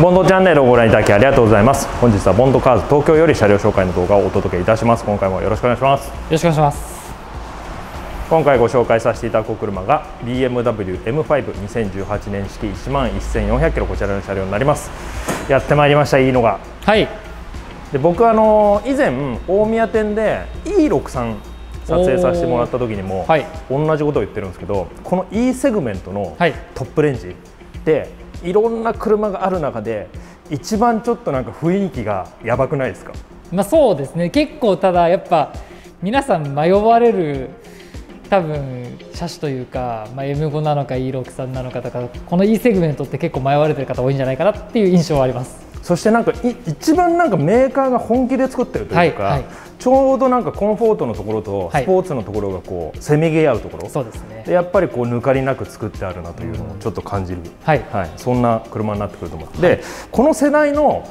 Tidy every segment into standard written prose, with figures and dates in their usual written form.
ボンドチャンネルをご覧いただきありがとうございます。本日はボンドカーズ東京より車両紹介の動画をお届けいたします。今回もよろしくお願いします。 よろしくお願いします。 今回ご紹介させていただく車が BMW M5 2018年式1万1400キロ、こちらの車両になります。やってまいりました、いいのが。 はい。 で僕以前大宮店で E63 撮影させてもらった時にも、同じことを言ってるんですけど、この E セグメントのトップレンジでいろんな車がある中で一番ちょっとなんか雰囲気がやばくないですか？ まあそうですね。結構ただやっぱ皆さん迷われる多分車種というか、M5 なのか E63 なのかとか、この E セグメントって結構迷われてる方多いんじゃないかなっていう印象はあります。 そしてなんか一番なんかメーカーが本気で作ってるというか、ちょうどなんかコンフォートのところとスポーツのところがこうせめぎ合うところ、そうですね。でやっぱりこう抜かりなく作ってあるなというのをちょっと感じる、そんな車になってくると思う。でこの世代の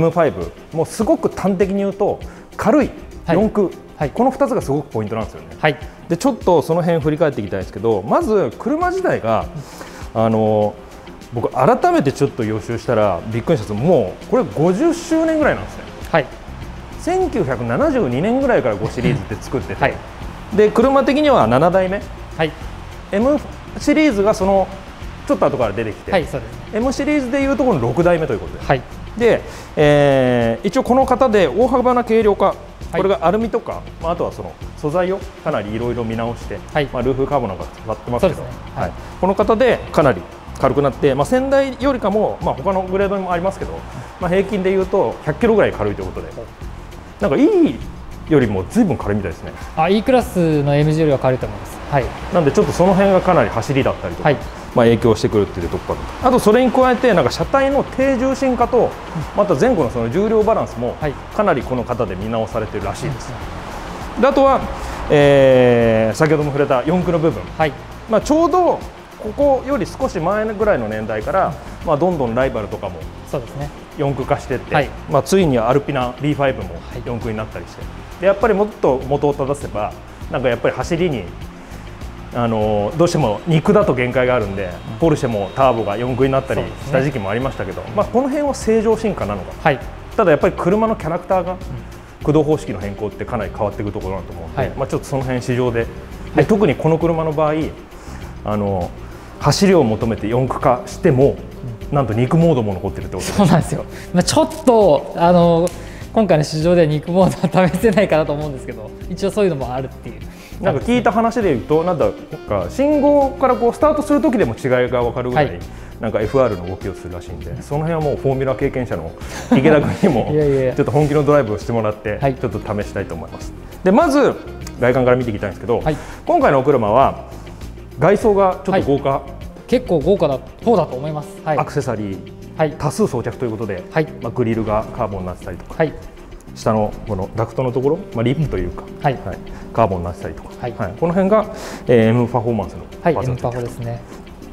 M5 もうすごく端的に言うと軽い4駆、この2つがすごくポイントなんですよね。でちょっとその辺振り返っていきたいんですけど、まず車自体が僕改めてちょっと予習したらびっくりしたんです。もうこれ50周年ぐらいなんですね。1972年ぐらいから5シリーズって作ってて、で車的には7代目、M シリーズがそのちょっと後から出てきて、M シリーズでいうとこの6代目ということで、一応この型で大幅な軽量化、これがアルミとか、あとはその素材をかなりいろいろ見直して、ルーフカーボンなんか使ってますけど、この型でかなり軽くなって、先代よりかも、他のグレードにもありますけど、平均でいうと100キロぐらい軽いということで、なんかいいよりもずいぶん軽いみたいですね。E クラスの MG よりは軽いと思います。 なんでちょっとその辺がかなり走りだったりとか、影響してくるっていうところから、あとそれに加えてなんか車体の低重心化と、また前後のその重量バランスもかなりこの型で見直されてるらしいです。であとは、先ほども触れた四駆の部分、ちょうどここより少し前ぐらいの年代から、どんどんライバルとかも四駆化していって、ついにはアルピナ B5 も四駆になったりして、でやっぱりもっと元を正せばなんかやっぱり走りにどうしても肉だと限界があるんで、ポルシェもターボが四駆になったりした時期もありましたけど、この辺は正常進化なのか、ただやっぱり車のキャラクターが駆動方式の変更ってかなり変わっていくところだと思うので、ちょっとその辺市場で、特にこの車の場合走りを求めて四駆化しても、なんと肉モードも残ってるってことです。 そうなんですよ。ちょっと今回の市場では肉モードは試せないかなと思うんですけど、一応そういうのもあるっていう。 なんか聞いた話でいうと、なんか信号からこうスタートする時でも違いが分かるぐらい、なんか FR の動きをするらしいんで、その辺はもうフォーミュラ経験者の池田君にもちょっと本気のドライブをしてもらって、ちょっと試したいと思います。でまず外観から見ていきたいんですけど、今回のお車は外装がちょっと豪華、 結構豪華な方だと思います。 アクセサリー、多数装着ということで、グリルがカーボンになってたりとか、下のこのダクトのところ、リップというか、カーボンになってたりとか、この辺が、M パフォーマンスのパーツ M パフォですね。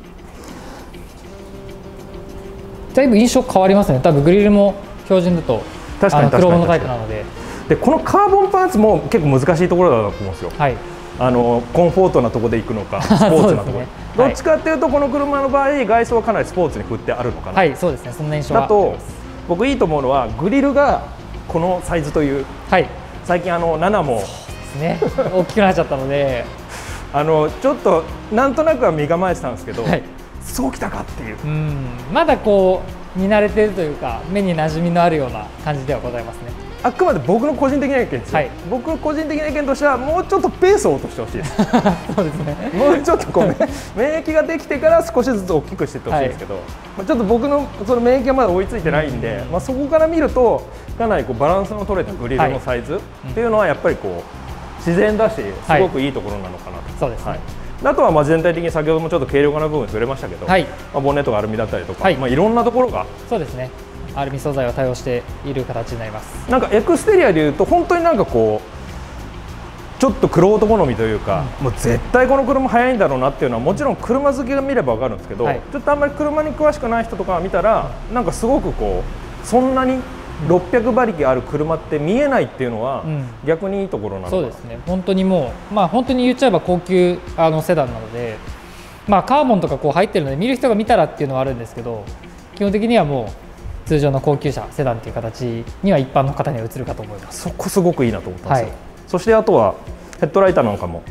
だいぶ印象変わりますね。多分グリルも標準だとクロームのタイプなので、 このカーボンパーツも結構難しいところだと思うんですよ。コンフォートなところで行くのかスポーツなところ、どっちかっていうとこの車の場合外装はかなりスポーツに振ってあるのかな。そうですね、そんな印象はだと僕いいと思うのはグリルがこのサイズという、最近7も大きくなっちゃったのでちょっとなんとなくは身構えてたんですけど、そうきたかっていう、 まだこう見慣れてるというか目に馴染みのあるような感じではございますね。 あくまで僕の個人的な意見ですよ。僕の個人的な意見としてはもうちょっとペースを落としてほしいです。 そうですね。 もうちょっとこう免疫ができてから少しずつ大きくしていってほしいですけど、ちょっと僕のその免疫がまだ追いついてないんで、そこから見るとかなりこうバランスの取れたグリルのサイズっていうのはやっぱりこう自然だしすごくいいところなのかなと。そうですね。あとは全体的に先ほどもちょっと軽量化の部分触れましたけど、ボンネットがアルミだったりとか、いろんなところがそうですね。アルミ素材を対応している形になります。 なんかエクステリアでいうと本当になんかこうちょっと玄人好みというか、もう絶対この車速いんだろうなっていうのはもちろん車好きが見れば分かるんですけど、ちょっとあんまり車に詳しくない人とかが見たらなんかすごくこうそんなに600馬力ある車って見えないっていうのは逆にいいところなのかな。 そうですね。本当にもう本当に言っちゃえば高級セダンなので、カーボンとかこう入ってるので見る人が見たらっていうのはあるんですけど、基本的にはもう通常の高級車セダンという形には一般の方には映るかと思います。 そこすごくいいなと思ったんですよ。そしてあとはヘッドライトなんかも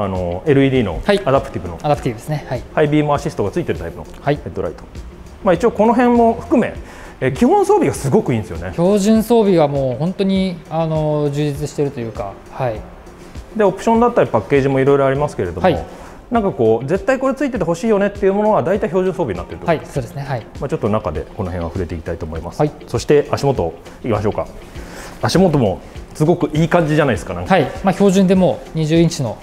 LED のアダプティブの、 アダプティブですね、 ハイビームアシストがついてるタイプのヘッドライト、一応この辺も含め基本装備がすごくいいんですよね。 標準装備がもう本当に充実しているというか、 でオプションだったりパッケージもいろいろありますけれども、なんかこう絶対これついててほしいよねっていうものは大体標準装備になっていると。 そうですね。 ちょっと中でこの辺は触れていきたいと思います。そして足元いきましょうか。足元もすごくいい感じじゃないですか。なんか標準でも20インチの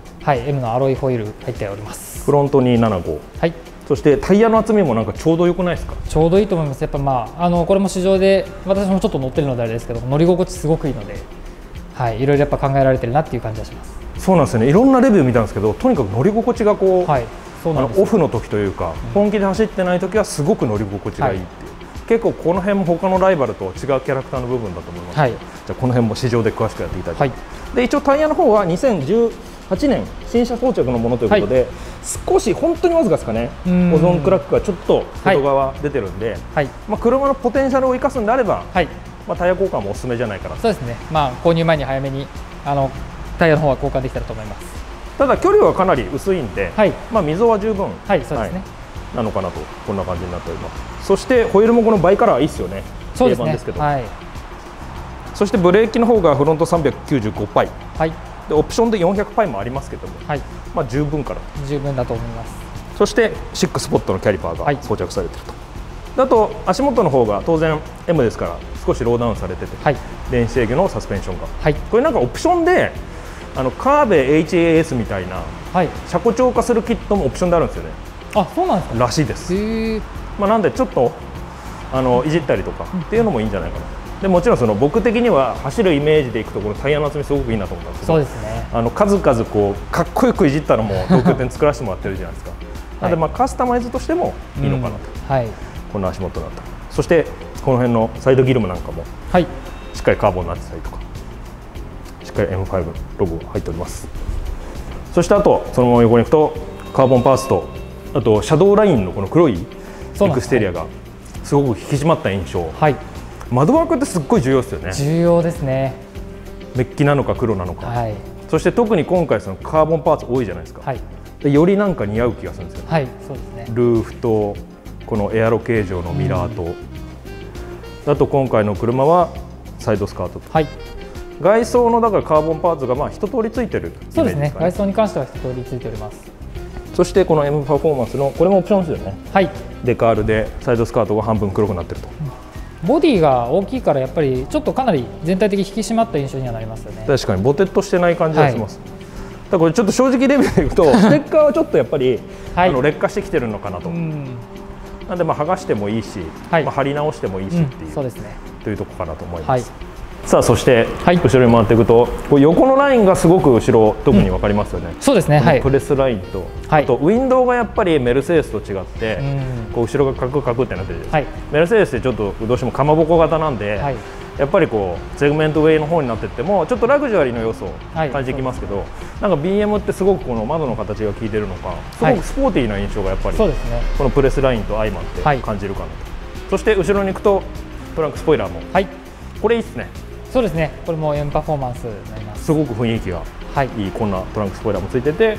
M のアロイホイール入っております。 フロントに75、そしてタイヤの厚みもなんかちょうど良くないですか？ ちょうどいいと思います。やっぱこれも市場で私もちょっと乗ってるのであれですけど、乗り心地すごくいいので、いろいろやっぱ考えられてるなっていう感じがします。 そうなんですよね。いろんなレビュー見たんですけど、とにかく乗り心地がこう、オフの時というか、本気で走ってない時はすごく乗り心地がいいっていう、結構この辺も他のライバルと違うキャラクターの部分だと思いますので、じゃあこの辺も市場で詳しくやっていきたいと思います。で一応タイヤの方は2018年新車装着のものということで、少し本当にわずかですかね、オゾンクラックがちょっと外側出てるんで、車のポテンシャルを生かすんであれば、タイヤ交換もおすすめじゃないかなと。 そうですね。購入前に早めにタイヤの方は交換できたらと思います。 ただ距離はかなり薄いんで、溝は十分なのかなと、こんな感じになっております。そしてホイールもこのバイカラーいいですよね。定番ですけど。そしてブレーキの方がフロント395パイ、でオプションで400パイもありますけども、十分から十分だと思います。 そして6スポットのキャリパーが装着されていると。あと足元の方が当然 M ですから少しローダウンされてて、電子制御のサスペンションが、これなんかオプションでカーベ HAS みたいな車庫調化するキットもオプションであるんですよね。 そうなんですか。 らしいです。なんでちょっといじったりとかっていうのもいいんじゃないかな。でもちろん僕的には走るイメージでいくところタイヤの厚みすごくいいなと思ったんですけど、 そうですね。 数々こうかっこよくいじったのも東京店作らせてもらってるじゃないですか。なのでカスタマイズとしてもいいのかなと、こんな足元だった。そしてこの辺のサイドギルムなんかもしっかりカーボンになってたりとか、しっかり M5 ロゴが入っております。そしてあとそのまま横に行くとカーボンパーツと、あとシャドーラインのこの黒いエクステリアがすごく引き締まった印象。窓枠ってすっごい重要ですよね。 重要ですね。 メッキなのか黒なのか、そして特に今回そのカーボンパーツ多いじゃないですか、でよりなんか似合う気がするんですよ、 そうですね。 ルーフとこのエアロ形状のミラーと、あと今回の車はサイドスカートと、外装のだからカーボンパーツが一通りついてるイメージですかね。 そうですね。外装に関しては一通りついております。 そしてこの M パフォーマンスのこれもオプションですよね。デカールでサイドスカートが半分黒くなってると。 ボディが大きいからやっぱりちょっとかなり全体的に引き締まった印象にはなりますよね。 確かにボテッとしてない感じがします。だからこれちょっと正直レビューでいくとステッカーはちょっとやっぱり劣化してきてるのかなと。なんで剥がしてもいいし、貼り直してもいいしっていう、というところかなと思います。さあそして後ろに回っていくと、こう横のラインがすごく後ろ特に分かりますよね。 そうですね。 プレスラインと、あとウィンドウがやっぱりメルセデスと違って、こう後ろがカクカクってなってるじゃないですか。メルセデスってちょっとどうしてもかまぼこ型なんで、やっぱりこうセグメント上の方になってってもちょっとラグジュアリーの要素を感じてきますけど、なんか BM ってすごくこの窓の形が効いてるのか、すごくスポーティーな印象がやっぱりこのプレスラインと相まって感じるかなと。そして後ろに行くとトランクスポイラーも、これいいですね。 そうですね。これも M パフォーマンスになります。 すごく雰囲気がいい、こんなトランクスポイラーもついてて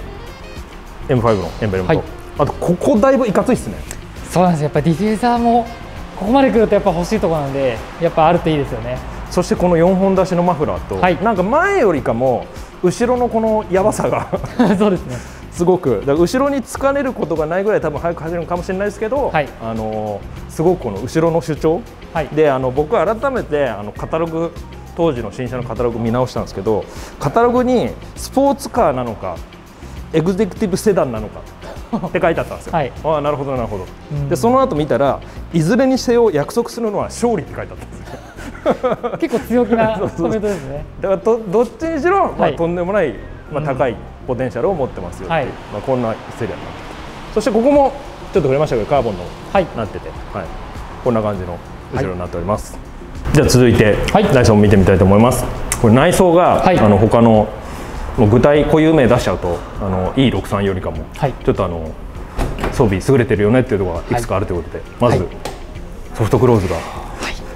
M5 のエンブレムと、あとここだいぶいかついですね。 そうなんです。やっぱりディフューザーもここまで来るとやっぱ欲しいところなんで、やっぱあるといいですよね。 そしてこの4本出しのマフラーと、なんか前よりかも後ろのこのやばさがそうですね。 すごくだから後ろに疲れることがないぐらい多分速く走るのかもしれないですけど、すごくこの後ろの主張、で僕は改めてカタログ、当時の新車のカタログ見直したんですけど、カタログにスポーツカーなのかエグゼクティブセダンなのかって書いてあったんですよ。ああなるほどなるほど。でその後見たらいずれにせよ約束するのは勝利って書いてあったんですよ。 結構強気なコメントですね。 だからどっちにしろ、とんでもない、高いポテンシャルを持ってますよっていう、こんなセリアになって、そしてここもちょっと触れましたけどカーボンのなってて、こんな感じの後ろになっております。じゃあ続いて内装を見てみたいと思います。これ内装が、他の具体固有名出しちゃうとE63 よりかも、ちょっと装備優れてるよねっていうところがいくつかあるということで、まずソフトクローズが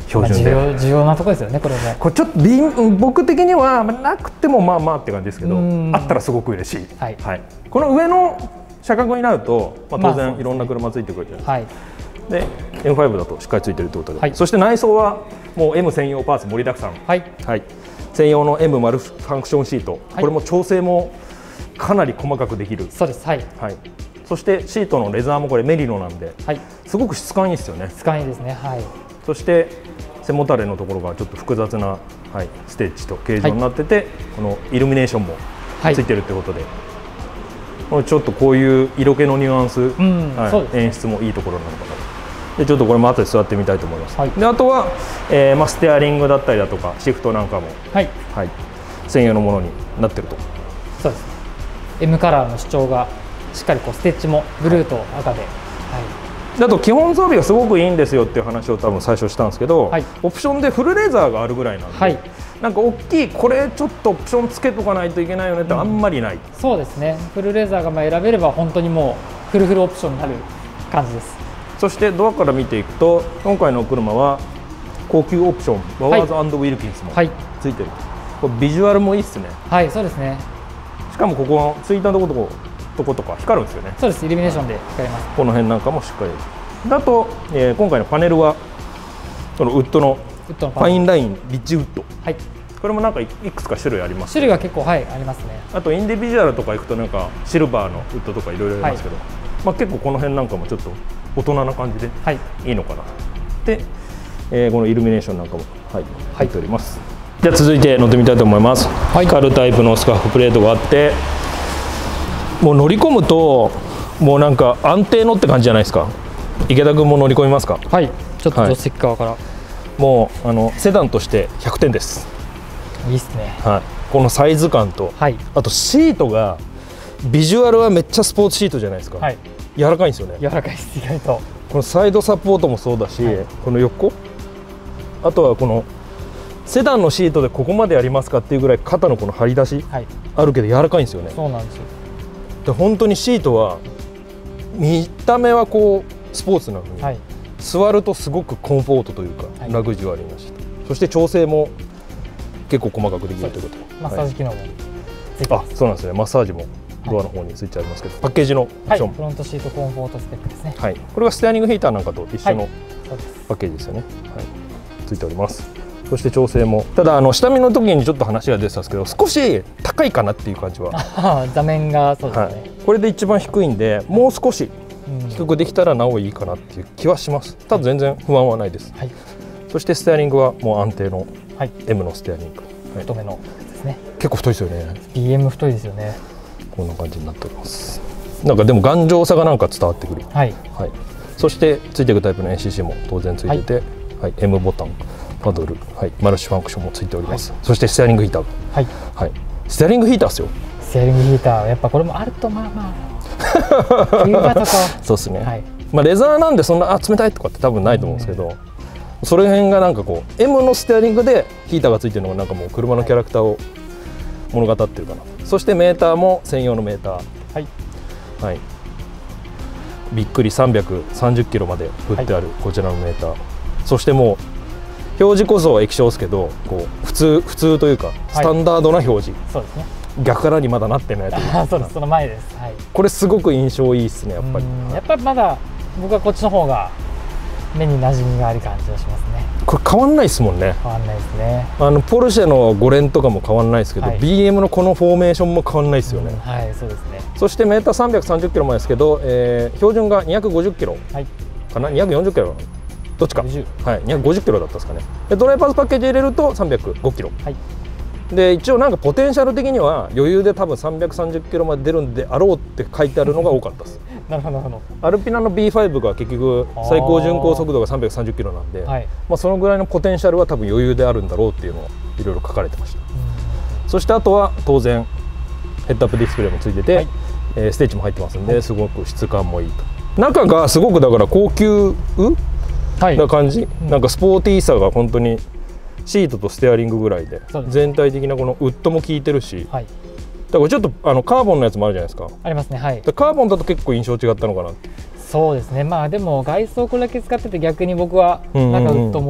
標準で、 重要なところですよね。これもこれちょっと僕的にはなくてもまあまあって感じですけど、あったらすごく嬉しい。はい、はい、この上の車格になると、当然いろんな車ついてくるじゃないですか。で M5 だとしっかりついてるってことで、そして内装はもう M 専用パーツ盛りだくさん、はい、専用の M マルファンクションシート、これも調整もかなり細かくできる。そうです。はい。そしてシートのレザーもこれメリノなんで、すごく質感いいですよね。 質感いいですね。はい。そして背もたれのところがちょっと複雑な、ステッチと形状になってて、このイルミネーションもついてるってことで、ちょっとこういう色気のニュアンス、演出もいいところなのかなと。でちょっとこれも後で座ってみたいと思います。であとは、ステアリングだったりだとかシフトなんかも、専用のものになってると。 そうですね。M カラーの主張がしっかりこうステッチもブルーと赤で、 あと基本装備がすごくいいんですよっていう話を多分最初したんですけど、オプションでフルレザーがあるぐらいなんで、なんか大きいこれちょっとオプションつけとかないといけないよねってあんまりない。 そうですね。フルレザーが選べれば本当にもうフルオプションになる感じです。 そしてドアから見ていくと、今回の車は高級オプションバワーズ&ウィルキンスもついてる。これビジュアルもいいですね。はい、そうですね。しかもここのついたとことか光るんですよね。そうです。イルミネーションで光ります。この辺なんかもしっかり。だと、今回のパネルはこのウッドのファインラインリッジウッド。はい。これもなんかいくつか種類あります。種類は結構ありますね。あとインディビジュアルとか行くとなんかシルバーのウッドとかいろいろありますけど、結構この辺なんかもちょっと大人な感じでいいのかな。で、このイルミネーションなんかも入っております。じゃあ続いて乗ってみたいと思います。カルタイプのスカーフプレートがあって、もう乗り込むともうなんか安定のって感じじゃないですか。池田君も乗り込みますか。はい。ちょっと助手席側から。もうセダンとして100点です。いいっすね。はい。このサイズ感と、あとシートがビジュアルはめっちゃスポーツシートじゃないですか。はい。柔らかいんですよね。柔らかいです。意外と。このサイドサポートもそうだし、この横。あとはこのセダンのシートでここまでやりますかっていうぐらい肩のこの張り出しあるけど柔らかいんですよね。そうなんですよ。で本当にシートは見た目はこうスポーツなのに、座るとすごくコンフォートというか、ラグジュアリーなシート。そして調整も結構細かくできるということで。マッサージ機能も。あ、そうなんですね。マッサージもドアの方にスイッチありますけど、パッケージのオプション。フロントシートコンフォートスペックですね。はい。これがステアリングヒーターなんかと一緒のパッケージですよね。はい。ついております。そして調整も、ただ下見の時にちょっと話が出てたんですけど、少し高いかなっていう感じは。座面がそうですね。これで一番低いんで、もう少し低くできたらなおいいかなっていう気はします。ただ全然不安はないです。はい。そしてステアリングはもう安定の M のステアリング。太めのですね。結構太いですよね。BM 太いですよね。こんな感じになっております。なんかでも頑丈さがなんか伝わってくる。はい。はい。そしてついていくタイプの NCC も当然ついてて、はい、M ボタン。パドル、はい、マルチファンクションもついております。そしてステアリングヒーター、はい、はい、ステアリングヒーターですよ。ステアリングヒーター、やっぱこれもあるとまあまあ冬場とかそうですね。はい、まあレザーなんでそんな冷たいとかって多分ないと思うんですけど、それ辺がなんかこう M のステアリングでヒーターがついてるのがなんかもう車のキャラクターを物語ってるかな。そしてメーターも専用のメーター、はい、はい、びっくり330キロまで振ってあるこちらのメーター、そしてもう表示こそ液晶ですけど、こう普通というかスタンダードな表示、そうですね。逆からにまだなってないというか。そうです。その前です。はい。これすごく印象いいですね。やっぱり。やっぱりまだ僕はこっちの方が目に馴染みがある感じがしますね。これ変わんないですもんね。変わんないですね。ポルシェの5連とかも変わんないですけど、BM のこのフォーメーションも変わんないですよね。はい、そうですね。そしてメーター330キロまでですけど、標準が250キロかな、240キロ。どっちか、はい、250キロだったですかね。でドライバーズパッケージ入れると305キロ、はい、で一応なんかポテンシャル的には余裕で多分330キロまで出るんであろうって書いてあるのが多かったです。なるほど。アルピナの B5 が結局最高巡航速度が330キロなんで、はい、まあそのぐらいのポテンシャルは多分余裕であるんだろうっていうのをいろいろ書かれてました。そしてあとは当然ヘッドアップディスプレイもついてて、はい、ステージも入ってますんで、すごく質感もいいと。中がすごくだから高級な感じ、なんかスポーティーさが本当にシートとステアリングぐらいで、全体的なこのウッドも効いてるし、はい、だからちょっとカーボンのやつもあるじゃないですか。ありますね。はい。カーボンだと結構印象違ったのかなって。そうですね。まあでも外装これだけ使ってて逆に僕はなんかウッドも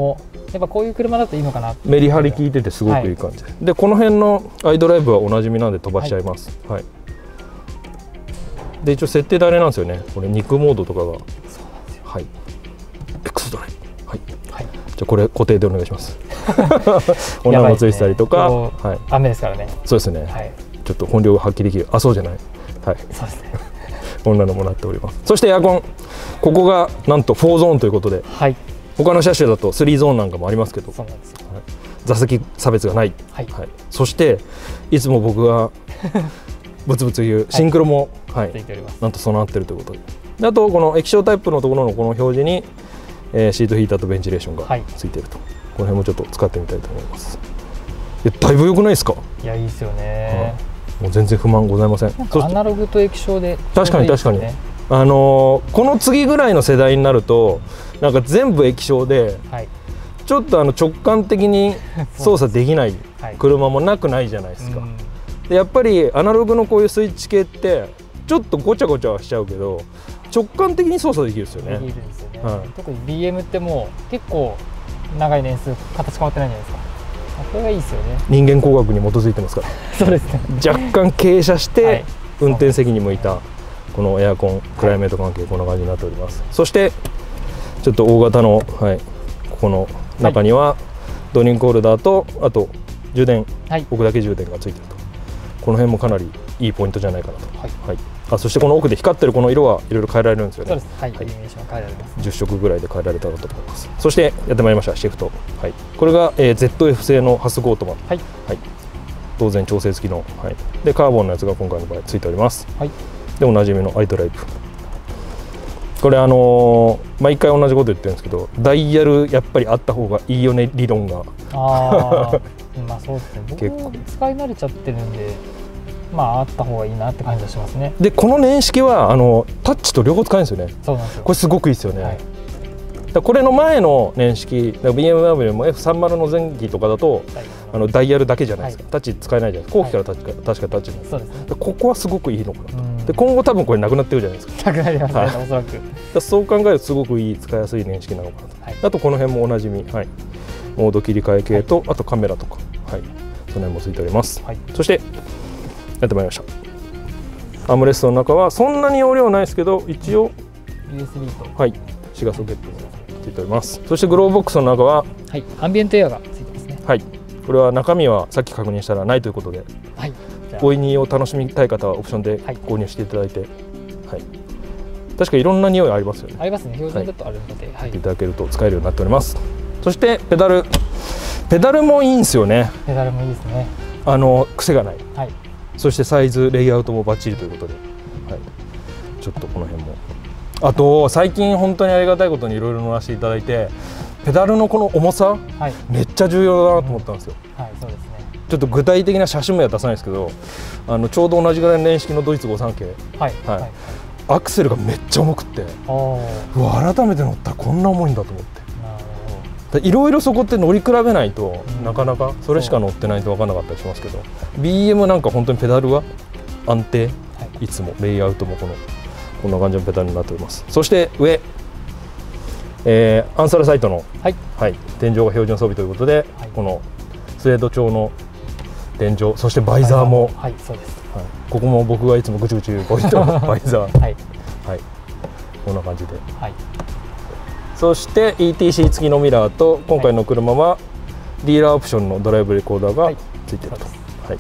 やっぱこういう車だといいのかな。 メリハリ効いててすごくいい感じ、はい、でこの辺のアイドライブはおなじみなんで飛ばしちゃいます。はい、はい、で一応設定であれなんですよね、これ肉モードとかが。そうなんですよ。はい、X ドライブ、はい、はい、じゃあこれ固定でお願いします。女もついてたりとか、ね、はい、 雨ですからね。 そうですね、はい、ちょっと本領が発揮できる。あ、そうじゃない、はい、 そうですね。 こんなのもなっております。そしてエアコン、ここがなんと4ゾーンということで、はい、他の車種だと3ゾーンなんかもありますけど、そうなんですよ、はい、座席差別がない、はいはい、そしていつも僕がブツブツ言うシンクロも、はい、なんと備わっているということで、あとこの液晶タイプのところのこの表示に、シートヒーターとベンチレーションがついていると、はい、この辺もちょっと使ってみたいと思います。だいぶ良くないですか？いや、いいですよね、 もう全然不満ございません。 アナログと液晶で、 確かに確かに、この次ぐらいの世代になるとなんか全部液晶で、はい、ちょっと直感的に操作できない車もなくないじゃないですか。でやっぱりアナログのこういうスイッチ系ってちょっとごちゃごちゃはしちゃうけど直感的に操作できるんですよね。できるんですよね、はい、 特に BM ってもう結構長い年数形変わってないじゃないですか。これがいいですよね。 人間工学に基づいてますから。 そうですね。 若干傾斜して運転席に向いたこのエアコン、クライメート関係こんな感じになっております。そしてちょっと大型の、はい、ここの中にはドリンクホルダーとあと充電、はい、置くだけ充電がついていると、この辺もかなりいいポイントじゃないかなと。はいはい、あ、そしてこの奥で光ってるこの色はいろいろ変えられるんですよね。そうです。はい、はい、変えられます。10色ぐらいで変えられたらと思います。そしてやってまいりましたシフト、はい、これが、ZF 製のハスゴートマン、はいはい、当然調整付きの、はい、でカーボンのやつが今回の場合ついております。はい、でおなじみのアイドライブ、これ毎回同じこと言ってるんですけど、ダイヤルやっぱりあった方がいいよね理論が。 あまあそうですね。僕も使い慣れちゃってるんで、まああった方がいいなって感じがしますね。でこの年式はタッチと両方使えるんですよね。 そうなんですよ。 これすごくいいですよね。はい、だこれの前の年式 BMW も F30 の前期とかだと、はい、ダイヤルだけじゃないですか、はい、タッチ使えないじゃないですか。後期から確かタッチなんです。そうですね。ここはすごくいいのかなと。で今後多分これなくなってるじゃないですか。 なくなりますね、はい、おそらく。 そう考えるとすごくいい使いやすい年式なのかなと。はい、あとこの辺もおなじみ、はい、モード切り替え系と、はい、あとカメラとか、はい、その辺もついております。はい、そしてやってまいりました。アームレストの中はそんなに容量ないですけど一応 USB と、 はい、シガソケットがついております。そしてグローブボックスの中は、 はい、アンビエントエアがついてますね。 はい、これは中身はさっき確認したらないということで、はい、ボイニーを楽しみたい方はオプションで購入していただいて、はいはい、確かいろんな匂いありますよね。 ありますね。標準だとあるので、はい、 いただけると使えるようになっております。そしてペダルもいいんですよね。 ペダルもいいですね。 癖がない、はい、そしてサイズレイアウトもバッチリということで、はい、ちょっとこの辺もあと最近本当にありがたいことにいろいろ乗らせていただいて、ペダルのこの重さ、はい、めっちゃ重要だなと思ったんですよ。はい、そうですね。ちょっと具体的な車種名は出さないですけど、ちょうど同じぐらいの年式のドイツ53系、はいはいはい、アクセルがめっちゃ重くって、うわ改めて乗ったらこんな重いんだと思って。いろいろそこって乗り比べないと、なかなかそれしか乗ってないと分からなかったりしますけど、 BM なんか本当にペダルは安定、はい、いつもレイアウトもこんな感じのペダルになっております。そして上、アンサルサイトの、はいはい、天井が標準装備ということで、はい、このスウェード調の天井、そしてバイザーも、はい、そうです、はい、ここも僕がいつもぐちぐち言うポイントのバイザー、はいはい、こんな感じで、はい、そして ETC 付きのミラーと、今回の車はディーラーオプションのドライブレコーダーがついていると、はい、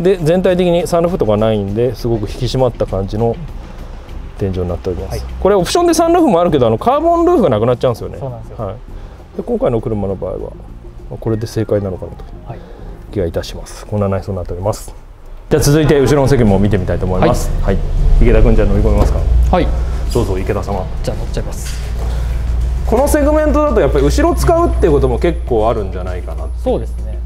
で全体的にサンルーフとかないんですごく引き締まった感じの天井になっております。はい、これオプションでサンルーフもあるけどカーボンルーフがなくなっちゃうんですよね。そうなんですよ。はい、で今回の車の場合はこれで正解なのかなと気がいたします。こんな内装になっております。じゃあ続いて後ろの席も見てみたいと思います。はい、はい、池田君じゃあ乗り込みますか。はい、どうぞ池田様。 じゃあ乗っちゃいます。 このセグメントだとやっぱり後ろ使うっていうことも結構あるんじゃないかな。 そうですね。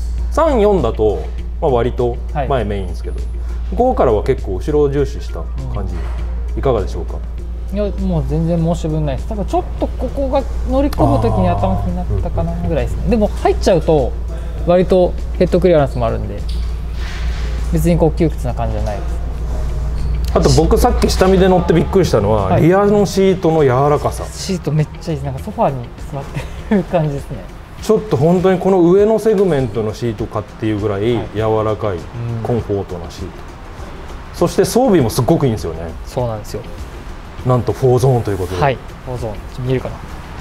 3、4だと、割と前メインですけど、5からは結構後ろを重視した感じ、いかがでしょうか。 いやもう全然申し分ないです。多分ちょっとここが乗り込む時に頭気になったかなぐらいですね。でも入っちゃうと割とヘッドクリアランスもあるんで、別に窮屈な感じじゃないです。 あと僕さっき下見で乗ってびっくりしたのは、はい、リアのシートの柔らかさ。 シートめっちゃいいです。なんかソファーに座っていう感じですね。 ちょっと本当にこの上のセグメントのシートかっていうぐらい柔らかいコンフォートなシート、そして装備もすっごくいいんですよね。 そうなんですよ。 なんと4ゾーンということで、 はい、4ゾーン見えるかな。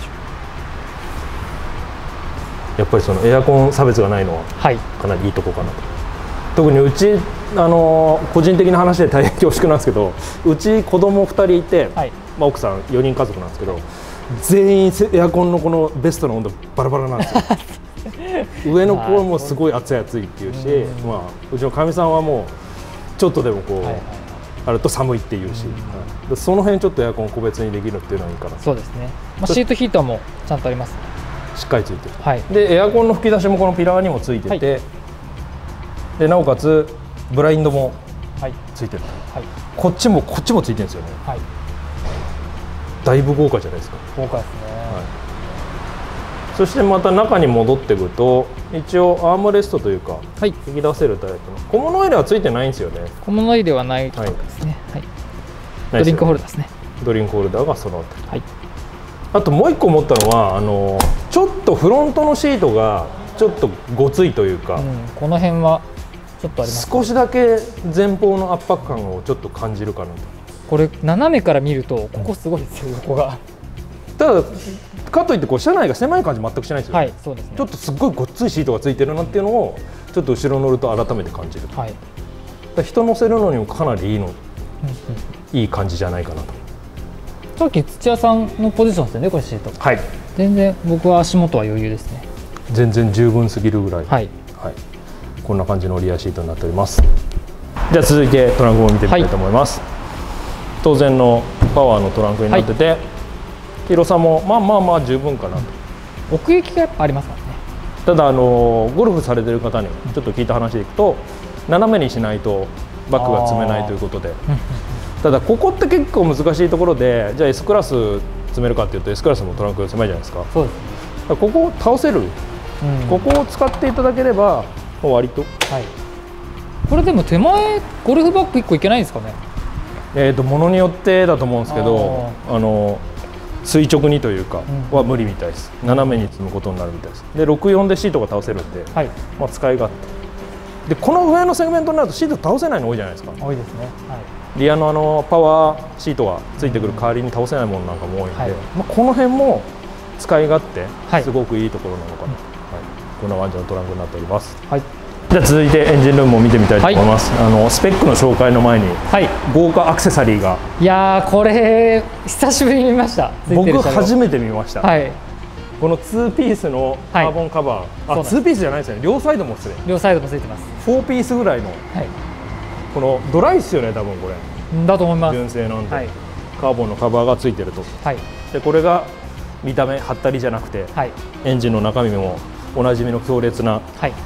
やっぱりそのエアコン差別がないのはかなりいいとこかなと、特にうち個人的な話で大変恐縮なんですけど、うち子供2人いて、奥さん4人家族なんですけど、全員エアコンのこのベストの温度バラバラなんですよ上の子もすごい暑い暑いっていうし、うちのかみさんはもうちょっとでもこうあると寒いっていうし、その辺ちょっとエアコン個別にできるっていうのはいいかな。 そうですね、シートヒーターもちゃんとありますね。 しっかりついてる、でエアコンの吹き出しもこのピラーにもついてて、でなおかつブラインドもついてる、こっちもついてるんですよね。だいぶ豪華じゃないですか。 豪華ですね。 そしてまた中に戻っていくと、一応アームレストというか、引き出せるタイプの小物入れはついてないんですよね。 小物入れはないですね。ドリンクホルダーですね。 ドリンクホルダーがそのあたり。あともう一個思ったのはちょっとフロントのシートがちょっとごついというか、 この辺はちょっとあります。 少しだけ前方の圧迫感をちょっと感じるかなと。 これ斜めから見るとここすごいですよ、横が。 ただかといってこう車内が狭い感じ全くしないですよ。 そうですね。 ちょっとすっごいごっついシートがついてるなっていうのをちょっと後ろ乗ると改めて感じる。人乗せるのにもかなりいい感じじゃないかなと。 さっき土屋さんのポジションですよね、これシート。全然僕は足元は余裕ですね。 全然十分すぎるぐらい。こんな感じのリアシートになっております。じゃあ続いてトランクも見てみたいと思います。当然のパワーのトランクになってて、広さもまあ十分かなと。 奥行きがやっぱありますからね。 ただゴルフされてる方にちょっと聞いた話でいくと、斜めにしないとバッグが積めないということで、ただここって結構難しいところで、じゃあ S クラス積めるかっていうと S クラスもトランク狭いじゃないですか。 そうですね。 ここを倒せる、ここを使っていただければ割と、 これでも手前ゴルフバッグ1個いけないんですかね。 ものによってだと思うんですけど、垂直にというかは無理みたいです。斜めに積むことになるみたいです。で64でシートが倒せるんで、使い勝手で、この上のセグメントになるとシート倒せないの多いじゃないですか。 多いですね。 リアのパワーシートがついてくる代わりに倒せないものなんかも多いんで、この辺も使い勝手すごくいいところなのかな。こんな感じのトランクになっております。じゃあ続いてエンジンルームを見てみたいと思います。スペックの紹介の前に、豪華アクセサリーが、 いやーこれ久しぶりに見ました。 僕初めて見ました。この2ピースのカーボンカバー、2ピースじゃないですよね。両サイドもですね。 両サイドもついてます。 4ピースぐらいの、このドライですよね、多分これ。 だと思います。 純正なんで、カーボンのカバーがついてると。でこれが見た目はったりじゃなくて、エンジンの中身もおなじみの強烈な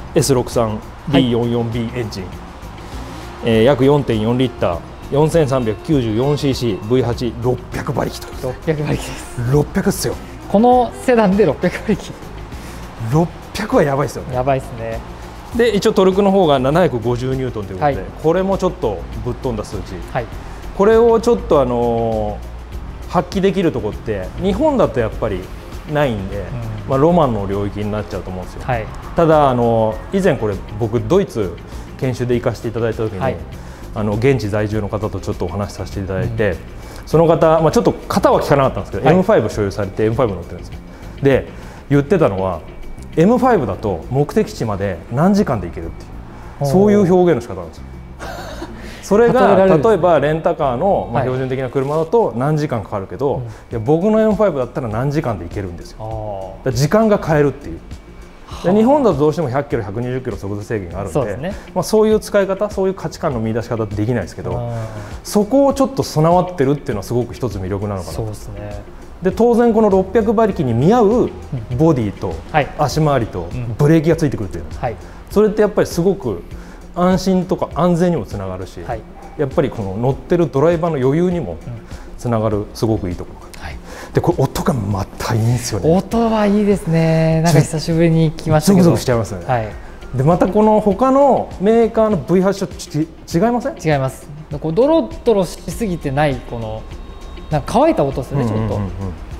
S63D44B エンジン、約 4.4 リッター 4394cc V8600 馬力と。 600馬力です。 600っすよ。 このセダンで600馬力。 600はやばいですよね。 やばいですね。 で一応トルクの方が750ニュートンということで、これもちょっとぶっ飛んだ数値、これをちょっと発揮できるところって日本だとやっぱりないんで、ロマンの領域になっちゃうと思うんですよ。ただ以前これ僕ドイツ研修で行かせていただいた時に、現地在住の方とちょっとお話しさせていただいて、その方、ちょっと型は聞かなかったんですけど、M5 所有されて M5 乗ってるんですよ。で言ってたのは M5 だと目的地まで何時間で行けるっていう、そういう表現の仕方なんですよ。それが例えばレンタカーの標準的な車だと何時間かかるけど、いや僕の M5 だったら何時間で行けるんですよ。時間が変えるっていう。で日本だとどうしても100キロ120キロ速度制限があるので、そういう使い方、そういう価値観の見出し方ってできないですけど、そこをちょっと備わってるっていうのはすごく一つ魅力なのかなと。で当然この600馬力に見合うボディと足回りとブレーキがついてくるという、それってやっぱりすごく安心とか安全にもつながるし、やっぱりこの乗ってるドライバーの余裕にもつながるすごくいいところ。でこれ音がまたいいんですよね。 音はいいですね。なんか久しぶりに聞きましたけど、 ゾクゾクしちゃいますね。でまたこの他のメーカーの V8 と違いません？ 違います。こうドロドロしすぎてないこのなんか乾いた音ですよね、ちょっと。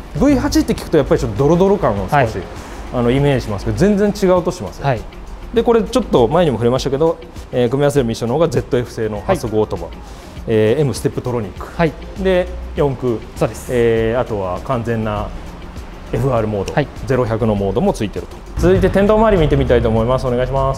V8 って聞くとやっぱりちょっとドロドロ感を少し、はい、イメージしますけど全然違うとします、はい、でこれちょっと前にも触れましたけど、組み合わせるミッションの方が ZF 製の8速オートバ、はい、M ステップトロニック、はい、で4駆、そうです、あとは完全な FR モード、はい、0100のモードもついてると。続いて天道周り見てみたいと思います。お願いします。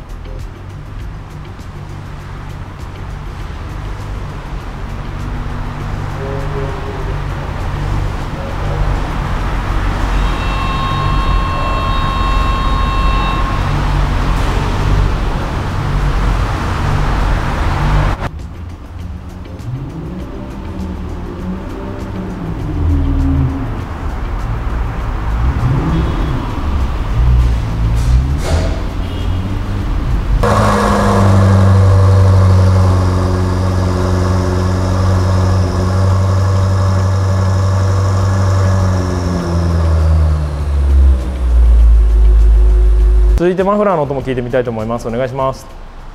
続いてマフラーの音も聞いてみたいと思います。お願いします。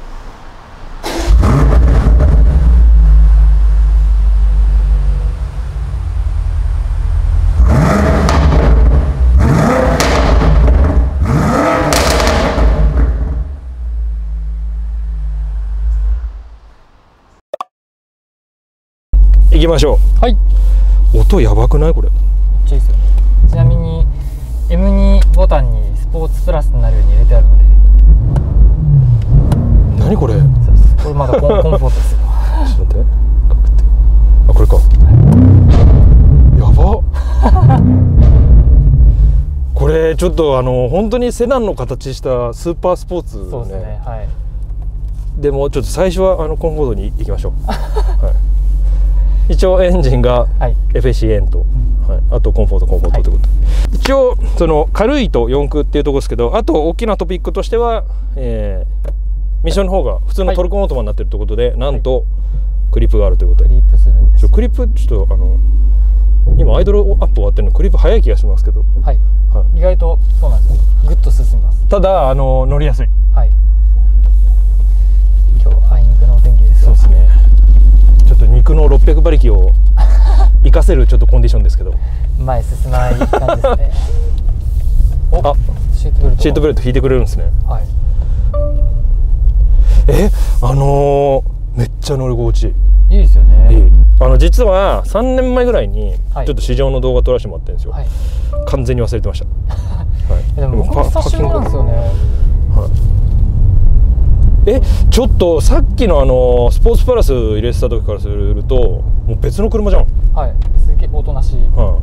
行きましょう。はい。音やばくないこれ？めっちゃいいですよ。 ちなみに M2 ボタンにスポーツプラスになるように入れてあるので。 何これ？ これまだコンフォートですよ。 ちょっと待って。あ、これか。やば。これちょっと本当にセダンの形したスーパースポーツね。そうですね。はい。でもちょっと最初はコンフォートに行きましょう。はい。一応エンジンが FSCN と、はい、あとコンフォートということで、はい、一応その軽いと4駆っていうところですけど、あと大きなトピックとしては、ミッションの方が普通のトルクオートマになっているということで、はい、なんとクリップがあるということで、 クリップするんですよ。 クリップちょっと今アイドルアップ終わってるのクリップ早い気がしますけど、 はい、はい、意外とそうなんですよ。グッと進みます。 ただ乗りやすい。はい。 今日あいにくのお天気です。 そうですね。ちょっと肉の600馬力を活かせるちょっとコンディションですけど前進まない感じですね。 あ、シートベルト引いてくれるんですね。はい。めっちゃ乗り心地いいですよね。いい。 実は3年前ぐらいにちょっと試乗の動画撮らせてもらってるんですよ。はい、完全に忘れてました。 はい、でも僕も久しぶりなんですよね。はい、 ちょっとさっきのスポーツプラス入れてた時からするともう別の車じゃん。 はい。すげえおとなしい。はい。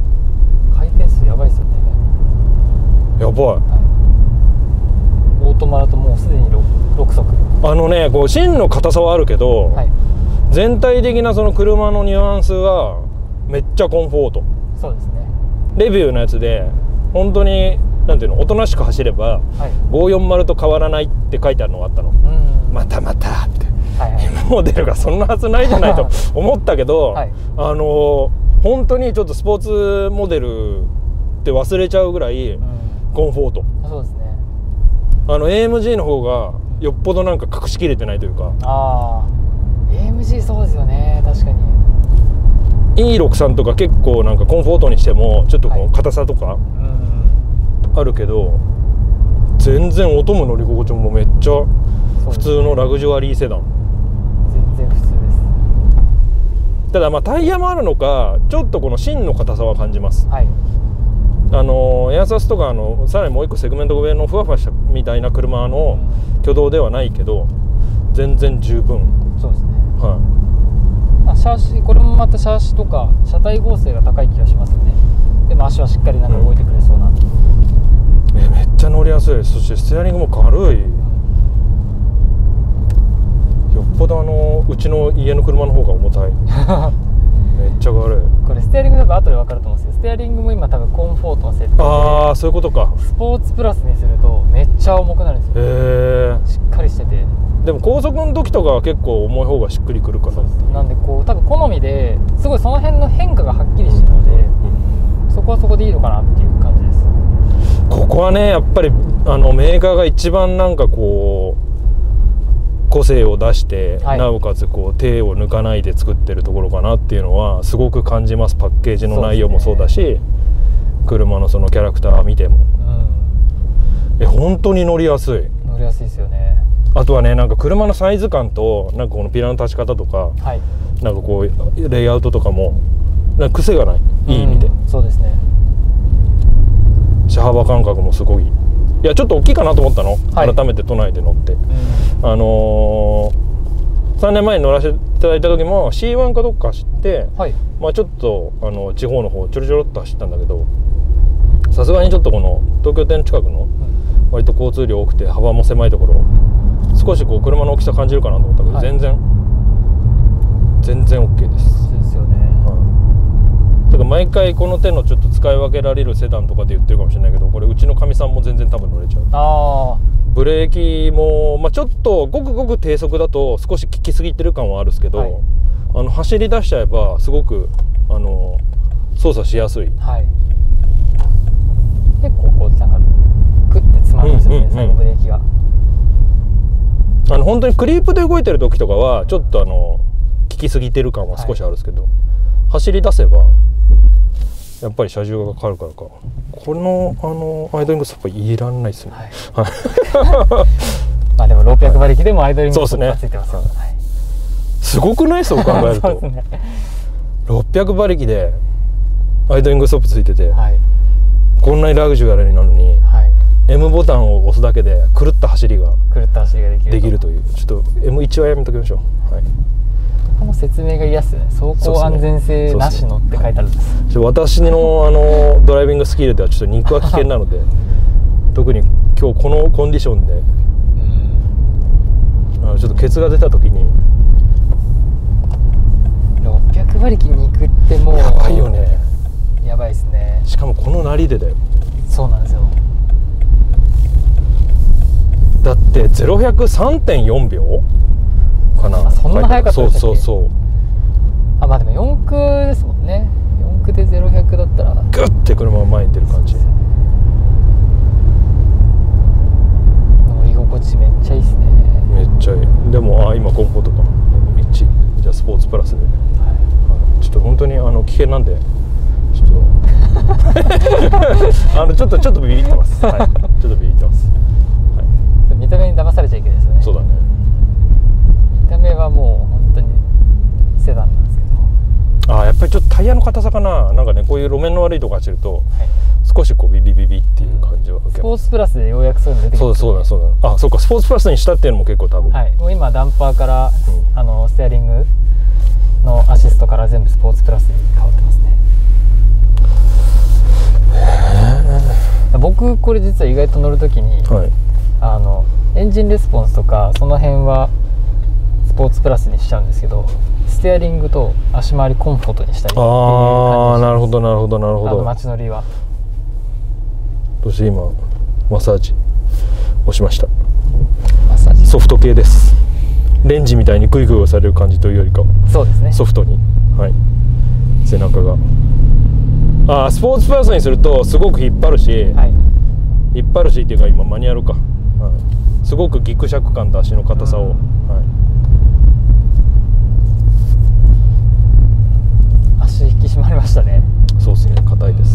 回転数やばいですよね。 やばい。はい、 オートマだともうすでに6速。 こう芯の硬さはあるけど、はい、全体的なその車のニュアンスはめっちゃコンフォート。 そうですね。レビューのやつで本当になんていうの、おとなしく走れば、はい、540と変わらないって書いてあるのがあったの。またまたって、はいはい、モデルがそんなはずないじゃないと思ったけど、はい、本当にちょっとスポーツモデルって忘れちゃうぐらいコンフォート。そうですね。AMG の方がよっぽどなんか隠しきれてないというか。 ああ、AMG そうですよね。確かに E63 とか結構なんかコンフォートにしてもちょっとこう硬さとかあるけど、はい、全然音も乗り心地もめっちゃ普通のラグジュアリーセダン。 全然普通です。 ただまあタイヤもあるのかちょっとこの芯の硬さは感じます。はい、エアサスとかさらにもう一個セグメント上のふわふわしたみたいな車の挙動ではないけど全然十分。そうですね。はい。 シャーシ、これもまたシャーシとか車体剛性が高い気がしますよね。でも足はしっかりなんか動いてくれそうな。 めっちゃ乗りやすい。そしてステアリングも軽い。よっぽどうちの家の車の方が重たい。めっちゃ軽い。 これステアリング多分後で分かると思うんですけど、ステアリングも今多分コンフォートの設定で、 ああそういうことか。 スポーツプラスにするとめっちゃ重くなるんですよ。へえ。しっかりしてて。 でも高速の時とかは結構重い方がしっくりくるから。 なんでこう多分好みですごいその辺の変化がはっきりしてるので、そこはそこでいいのかなっていう感じです。 ここはねやっぱりメーカーが一番なんかこう個性を出して、はい、なおかつこう手を抜かないで作ってるところかなっていうのはすごく感じます。パッケージの内容もそうだし、 車のそのキャラクター見ても、本当に乗りやすい。 乗りやすいですよね。 あとはね、なんか車のサイズ感となんかこのピラノ立ち方とか、はい、なんかこうレイアウトとかもなんか癖がない、いい意味で。 そうですね。 車幅感覚もすごい。いやちょっと大きいかなと思ったの、はい、改めて都内で乗って、3年前に乗らせていただいた時も C1 かどっか走って、はい、まあちょっと地方の方ちょろちょろっと走ったんだけど、さすがにちょっとこの東京店近くの割と交通量多くて幅も狭いところ、少しこう車の大きさ感じるかなと思ったけど、はい、全然 OK です。 そうですよね。 だから毎回この手のちょっと使い分けられるセダンとかで言ってるかもしれないけど、これうちのかみさんも全然多分乗れちゃう。ブレーキも、まあ、ちょっとごくごく低速だと少し効きすぎてる感はあるんですけど、はい、走り出しちゃえばすごく操作しやすい、はい、 結構こうなんかグッて詰まるんですよね、最後ブレーキが。 本当にクリープで動いてる時とかはちょっと効きすぎてる感は少しあるんですけど、はい、走り出せばやっぱり車重がかかるからか、このアイドリングストップいらんないですね。はい、 まあでも600馬力でもアイドリングストップがついてますよね。 すごくないそう考えるとね、600馬力でアイドリングストップついてて、はい、こんなにラグジュアルになるのに、はい、M ボタンを押すだけで狂った走りができるという。ちょっと M1 はやめときましょう。はい、 この説明が嫌ですね。走行安全性なしのって書いてあるんです。 私のドライビングスキルではちょっと肉は危険なので特に今日このコンディションでちょっとケツが出た時に 600馬力肉ってもうやばいよね。 やばいですね。 しかもこのなりでだよ。 そうなんですよ。 だって 0-100 3.4 秒かな。 そんな速かったですか。 そうまあでも4駆ですもんね。4駆で0-100だったらグッて車が前に出る感じ。 乗り心地めっちゃいいですね。 めっちゃいい。でも今コンフォートか M1 じゃあスポーツプラスで、はい、ちょっと本当に危険なんでちょっとちょっとビビってます、はい、ちょっとビビってます、 はい、見た目に騙されちゃいけないですよね。 そうだね。 見た目はもう本当にセダンなんですけど、 やっぱりちょっとタイヤの硬さかな。なんかね、こういう路面の悪いとこ走ると、はい、少しこうビビビビっていう感じは受けます。 スポーツプラスでようやくそういうの出てきます、ね、 そうだ。そうか、スポーツプラスにしたっていうのも結構多分、 はい、もう今ダンパーから、ステアリングのアシストから全部スポーツプラスに変わってますね。僕これ実は意外と乗るときに、はい、エンジンレスポンスとかその辺はスポーツプラスにしちゃうんですけど、ステアリングと足回りコンフォートにしたいっていう感じ。 なるほど。 街乗りはそして今マッサージ押しました。マッサージソフト系です。レンジみたいにグイグイ押される感じというよりかは、そうですね、ソフトに、はい、背中がスポーツプラスにするとすごく引っ張るし、はい、引っ張るしっていうか今マニュアルか、はい、すごくギクシャク感と足の硬さを、はい、 足引き締まりましたね。 そうですね、硬いです。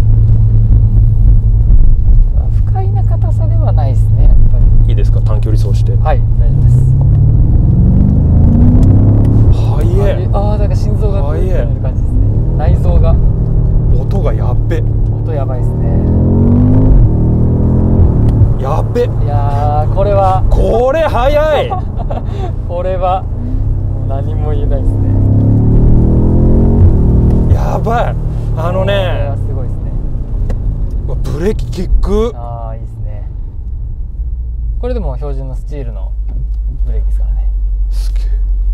不快な硬さではないですね、やっぱり。 いいですか、短距離走して。 はい、大丈夫です。なんか心臓がグッとなる感じですね。内臓が、 音がやっべ。 音やばいですね。 やっべ。 いやー、これ早いこれはもう何も言えないですね。 やばい。 これはすごいですね。 ブレーキキック。 いいですね。これでも標準のスチールのブレーキですからね。 すげえ。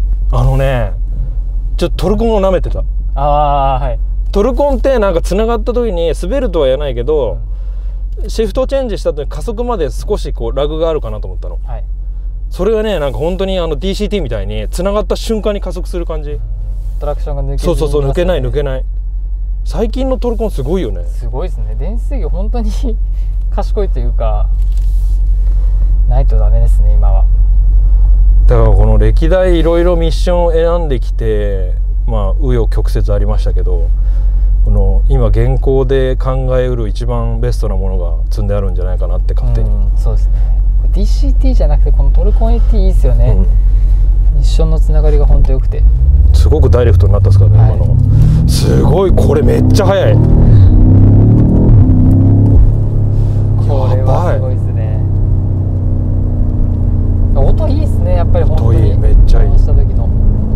ちょっとトルコンを舐めてた。 はい。 トルコンってなんかつながった時に滑るとは言わないけど、シフトチェンジした後に加速まで少しこうラグがあるかなと思ったの、はい、それがね、なんか本当にDCT みたいにつながった瞬間に加速する感じ。 トラクションが抜けずに、 そう抜けない。最近のトルコンすごいよね。 すごいですね。電子制御本当に賢いというか、ないとダメですね今は。 だからこの歴代いろいろミッションを選んできて、紆余曲折ありましたけど、 この今現行で考えうる一番ベストなものが積んであるんじゃないかなって勝手に、 そうですね。DCT じゃなくてこのトルコン AT いいですよね、ミッションのつながりが本当良くてすごくダイレクトになったですからね、今のすごい、これめっちゃ速い、これはすごいですね。音いいですね、やっぱり本当に。 音いい、めっちゃいい。 回した時の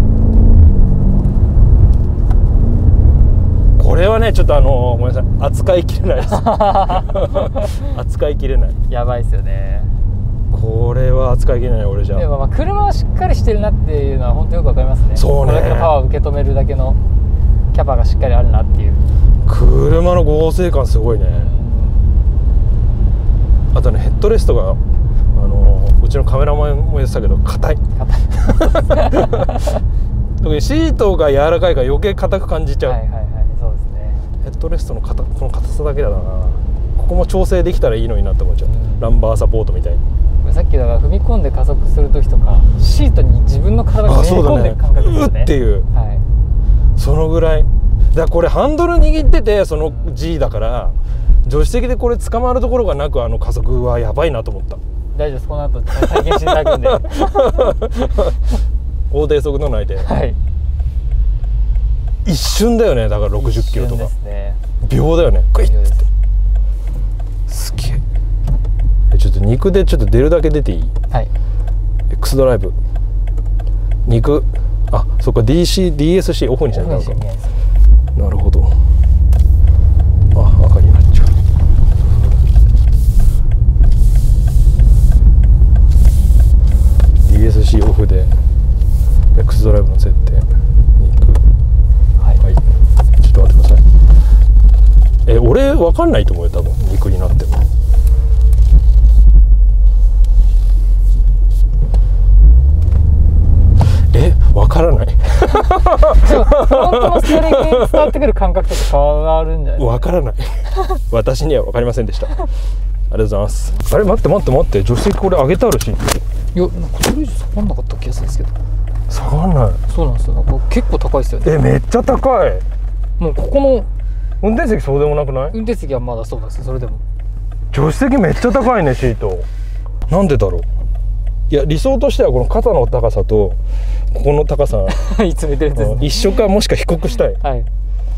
これはね、ちょっとごめんなさい、扱いきれないです扱いきれない、 やばいですよね。 これは扱いきれない俺じゃ。 でもまあ車はしっかりしてるなっていうのは本当よくわかりますね。 そうね、 これだけのパワーを受け止めるだけのキャパがしっかりあるなっていう。 車の剛性感すごいね。あとね、ヘッドレストがうちのカメラマンも言ってたけど硬い特にシートが柔らかいから余計硬く感じちゃう。 はいはいはい、そうですね。 ヘッドレストのこの硬さだけだな。ここも調整できたらいいのになって思っちゃう、ランバーサポートみたいに。 さっきだから踏み込んで加速する時とかシートに自分の体がめり込んでる感覚ですよね。 っていう、はい、そのぐらいだからこれハンドル握っててその G だから助手席でこれ捕まるところがなく加速はやばいなと思った。 大丈夫です、この後体験していただくんで法定速度内で、はい、一瞬だよね。だから60キロとか、ね、秒だよね、グイッて。すげえ。ちょっと肉でちょっと出るだけ出ていい？はい。X ドライブ肉、あ、そっか、DSC オフにしないとダメか。なるほど。あ、赤になっちゃう。DSC オフで X ドライブの設定、肉、はい、はい、ちょっと待ってください。俺分かんないと思うよ、多分肉になっても。分からない本当のステアリングに伝わってくる感覚とか変わるんじゃないですか。 分からない私には分かりませんでしたありがとうございます。あれ、待って助手席これ上げてあるし。いや、 なんかそれ以上下がんなかった気がするんですけど。 下がんない。 そうなんですよ、なんか結構高いですよね。 めっちゃ高い。 もうここの運転席そうでもなくない？運転席はまだそうなんですよ。それでも助手席めっちゃ高いね、シート。なんでだろう。いや、理想としてはこの肩の高さとここの高さいつも言ってるやつですね。 一緒かもしくは低くしたい。 はい。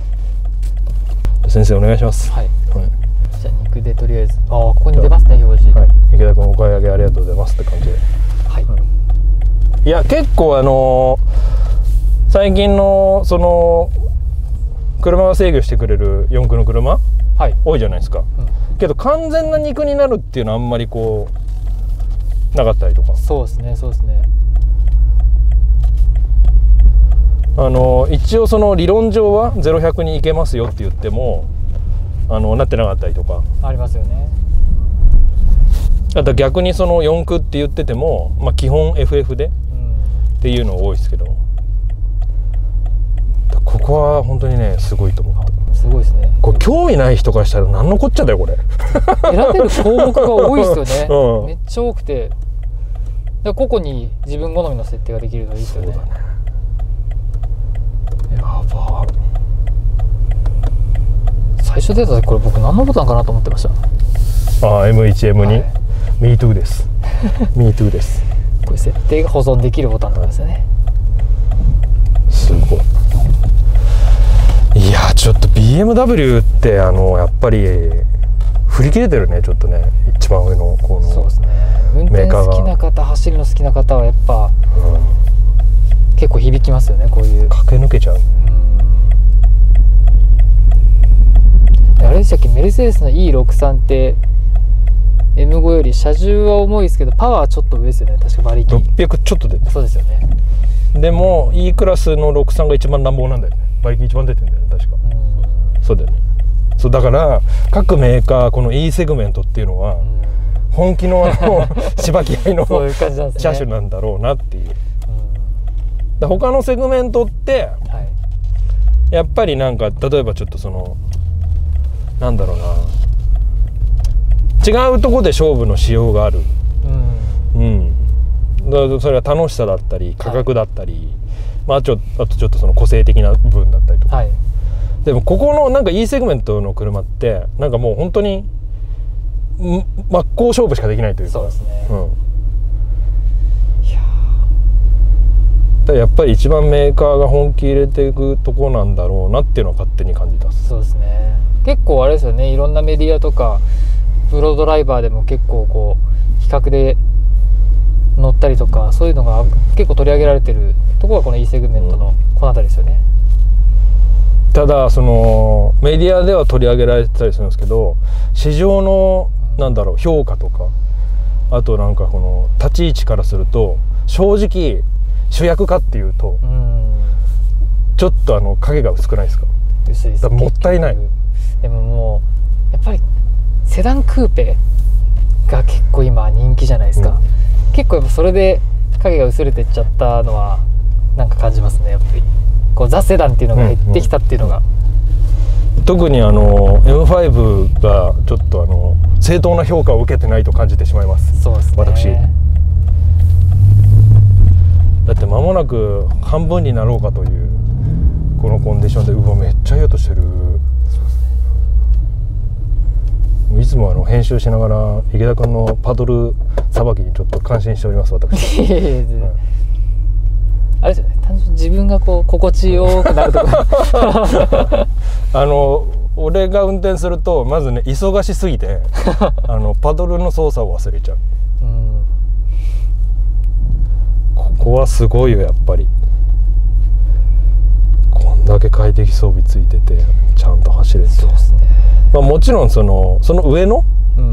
先生お願いします。はい。はい、 じゃあ肉でとりあえず、ここに出ますね、表示。はい。 池田君お買い上げありがとうございますって感じで。はい。いや、結構最近のその車が制御してくれる四駆の車、はい、多いじゃないですか。けど完全な肉になるっていうのはあんまりこうなかったりとか。 そうですね、そうですね。 一応その理論上は0-100に行けますよって言ってもなってなかったりとかありますよね。 あと逆にその四駆って言ってても、まあ、基本 FF でっていうの多いですけど、ここは本当にねすごいと思った。 すごいですね。 これ興味ない人からしたら何のこっちゃだよこれ選べる項目が多いですよね、めっちゃ多くて、個々に自分好みの設定ができるのいいですよね。そうだね。 やば。 最初出た時これ僕何のボタンかなと思ってました。 M1、M2、はい、MeToo です。MeToo です。 これ設定が保存できるボタンなんですよね。 すごい。いや、ちょっと BMW ってやっぱり振り切れてるね、ちょっとね。一番上のこのそうですね。運転好きな方、走るの好きな方はやっぱ、結構響きますよね、こういう。 駆け抜けちゃう。 あれでしたっけ、メルセデスの E63 って M5 より車重は重いですけどパワーちょっと上ですよね、確か馬力 600ちょっと出てる。 そうですよね。 でも E クラスの63が一番乱暴なんだよね。馬力一番出てるんだよね、確か。そうだよね。そうだから各メーカーこの E セグメントっていうのは本気のしばき合いの車種なんだろうなっていう。他のセグメントって、はい、やっぱりなんか例えばちょっとそのなんだろうな、違うとこで勝負のしようがある。だからそれは楽しさだったり価格だったり、はい、まあ、あとちょっとその個性的な部分だったりとか、はい、 でもここのなんか E セグメントの車ってなんかもう本当に真っ向勝負しかできないというか。 そうですね、 いやだやっぱり一番メーカーが本気入れていくとこなんだろうなっていうのは勝手に感じた。 そうですね。結構あれですよね、いろんなメディアとかプロドライバーでも結構こう比較で乗ったりとか、そういうのが結構取り上げられてるところがこの E セグメントのこの辺りですよね。 ただそのメディアでは取り上げられてたりするんですけど、市場のなんだろう評価とか、あとなんかこの立ち位置からすると正直主役かっていうとちょっと影が薄くないですか？ 薄いです。 だもったいない。 でももうやっぱりセダンクーペが結構今人気じゃないですか、結構やっぱそれで影が薄れてっちゃったのはなんか感じますね。やっぱりこうザ・セダンっていうのが減ってきたっていうのが、 特にM5 がちょっと正当な評価を受けてないと感じてしまいます。 そうですね。 私だって間もなく半分になろうかというこのコンディションで、うわめっちゃいい音してる。いつも編集しながら池田君のパドルさばきにちょっと感心しております私。 あれですよね、単純に自分がこう心地よくなるとか俺が運転するとまずね忙しすぎてパドルの操作を忘れちゃう。ここはすごいよやっぱり。こんだけ快適装備ついててちゃんと走れて。 そうですね。 まあ、もちろんその上の、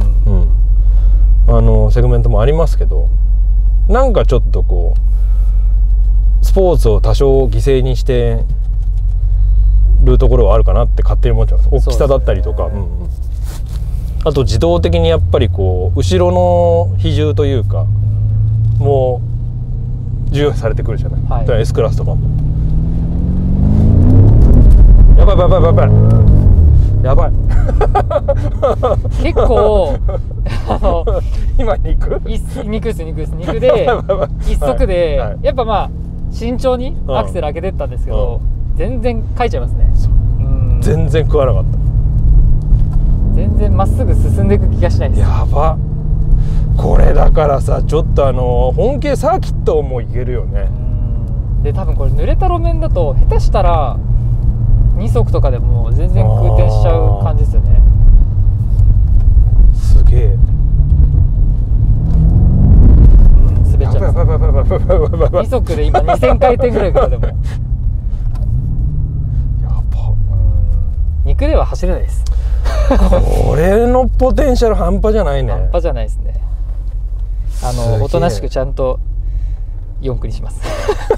セグメントもありますけど、なんかちょっとこうスポーツを多少犠牲にしてるところはあるかなって勝手に思っちゃいます。大きさだったりとか、あと自動的にやっぱりこう後ろの比重というか、もう重要視されてくるじゃない、だから S クラスとかもやばいやばいやばいやばい結構今肉で一足で、やっぱまあ慎重にアクセル上げてったんですけど、全然書いちゃいますね。 全然食わなかった。 全然まっすぐ進んでいく気がしないです。 やば。これだからさ、ちょっと本気でサーキットもいけるよね。 で多分これ濡れた路面だと下手したら2足とかでも全然空転しちゃう感じですよね。 すげえ。 滑っちゃいます。2足で今2000回転ぐらいからでもやば。 肉では走れないです。 これのポテンシャル半端じゃないね。 半端じゃないですね。おとなしくちゃんと4区にします。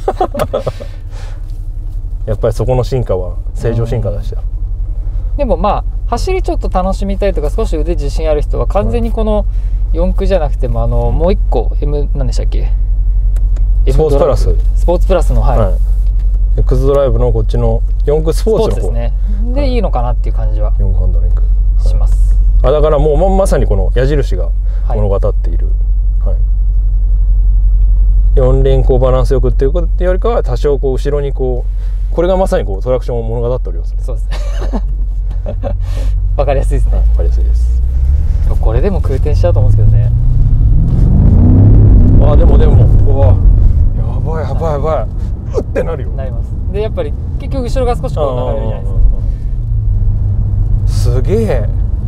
やっぱりそこの進化は正常進化だし、 でもまあ走りちょっと楽しみたいとか少し腕自信ある人は完全にこの4区じゃなくてももう1個 M 何でしたっけ、 スポーツプラス、 スポーツプラスの Xドライブのこっちの4区スポーツの方ですね。でいいのかなっていう感じは 4区ハンドリングします。 だからもうまさにこの矢印が物語っている、4輪こうバランスよくっていうことよりかは多少こう後ろにこうこれがまさにこうトラクションを物語っております、 そうですね。わかりやすいですね。わかりやすいです。 これでも空転しちゃうと思うんですけどね。 でもうわやばいやばいやばい、うってなるよ。 なります。でやっぱり結局後ろが少しこう流れるじゃないですか。 すげえ。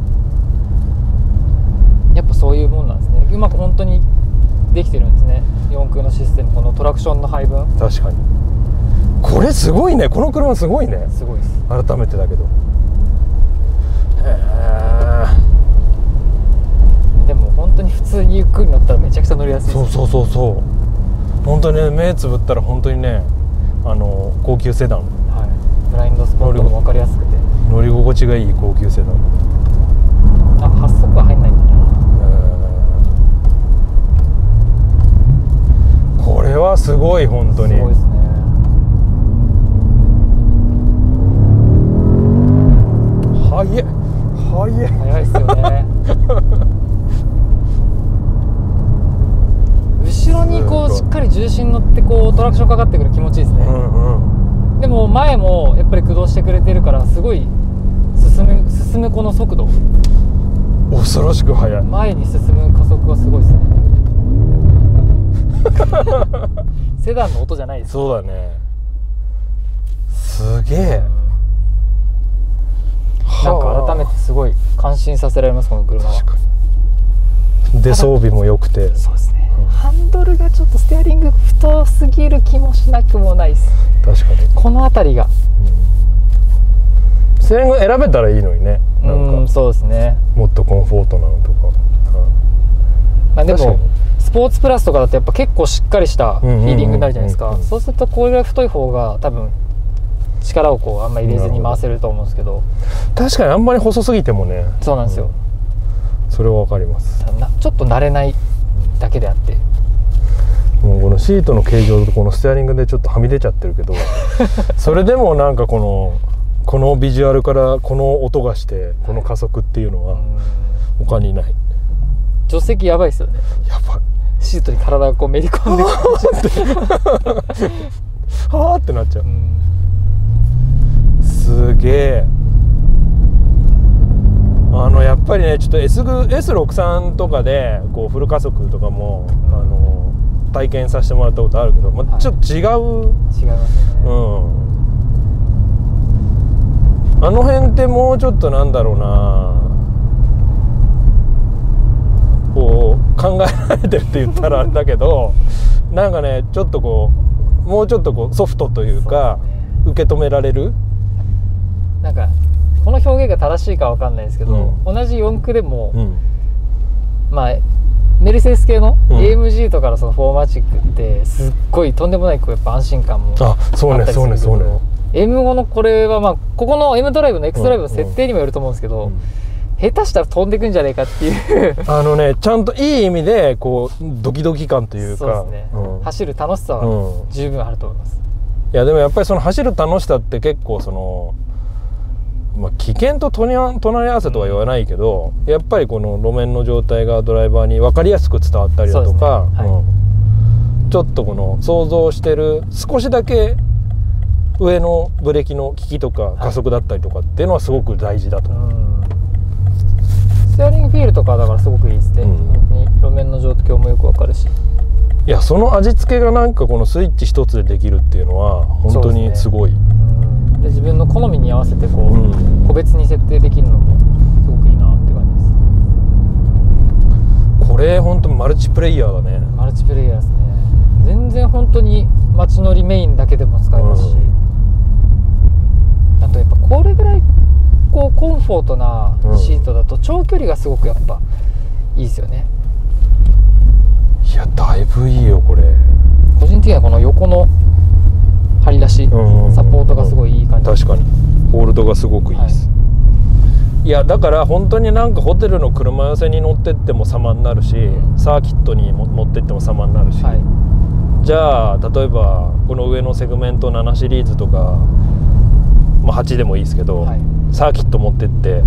やっぱそういうもんなんですね。うまく本当にできてるんですね、4駆のシステム。このトラクションの配分、 確かにこれすごいね。この車すごいね。 すごいです。 改めてだけど、 でも本当に普通にゆっくり乗ったらめちゃくちゃ乗りやすいです。 そう本当にね、目つぶったら本当にね、高級セダン、 ブラインドスポットも分かりやすくて乗り心地がいい高級セダン。 8速は入んないんだな。 これはすごい、本当にすごいですね。 速いですよね。後ろにこうしっかり重心乗ってこうトラクションかかってくる気持ちいいですね。 でも前もやっぱり駆動してくれてるからすごい進むこの速度、 恐ろしく速い。 前に進む加速はすごいですねセダンの音じゃないです。 そうだね、すげえ。 なんか改めてすごい感心させられますこの車は。 確かに出装備も良くて。 そうですね、ハンドルがちょっとステアリング太すぎる気もしなくもないです。 確かにこの辺りが、 ステアリング選べたらいいのにね。なんかそうですね、 もっとコンフォートなのとか、 まあでもスポーツプラスとかだとやっぱ結構しっかりしたフィーリングになるじゃないですか。そうするとこれぐらい太い方が多分力をこうあんまり入れずに回せると思うんですけど、 確かにあんまり細すぎてもね。 そうなんですよ、 それは分かります。 ちょっと慣れないだけであって、 もうこのシートの形状とこのステアリングでちょっとはみ出ちゃってるけどそれでもなんかこのビジュアルからこの音がしてこの加速っていうのは他にない。 助手席やばいですよね。 やばい。 シートに体がこうめり込んではーってなっちゃう。すげえ。やっぱりねちょっと S63 とかでこうフル加速とかも、体験させてもらったことあるけど、まあ、ちょっと違いますね。 あの辺ってもうちょっとなんだろうな、こう考えられてるって言ったらあれだけどなんかねちょっとこうもうちょっとこうソフトというか受け止められる。 なんかこの表現が正しいかわかんないですけど、同じ4駆でも、まあメルセデス系の AMG とかのそのフォーマチックってすっごいとんでもないこうやっぱ安心感もあったりするけど、M5 のこれはまあここの M ドライブの X ドライブの設定にもよると思うんですけど、下手したら飛んでくんじゃねえかっていうちゃんといい意味でこうドキドキ感というか、 そうですね、走る楽しさは十分あると思います。 いやでもやっぱりその走る楽しさって結構そのまあ、危険と隣り合わせとは言わないけど、やっぱりこの路面の状態がドライバーに分かりやすく伝わったりだとか、ちょっとこの想像してる少しだけ上のブレーキの利きとか加速だったりとかっていうのはすごく大事だと思う。 ステアリングフィールとかだからすごくいいですね、本当に路面の状況もよく分かるし、 いやその味付けがなんかこのスイッチ一つでできるっていうのは本当にすごい。 で自分の好みに合わせてこう、個別に設定できるのもすごくいいなって感じです。 これ本当マルチプレイヤーだね。 マルチプレイヤーですね。全然本当に街乗りメインだけでも使えますし、あとやっぱこれぐらいこうコンフォートなシートだと長距離がすごくやっぱいいですよね。 いやだいぶいいよこれ。 個人的にはこの横の張り出し、サポートがすごいいい感じ。 確かにホールドがすごくいいです、いやだから本当になんかホテルの車寄せに乗ってっても様になるし、サーキットに持ってっても様になるし、じゃあ例えばこの上のセグメント7シリーズとか、まあ、8でもいいですけど、サーキット持ってって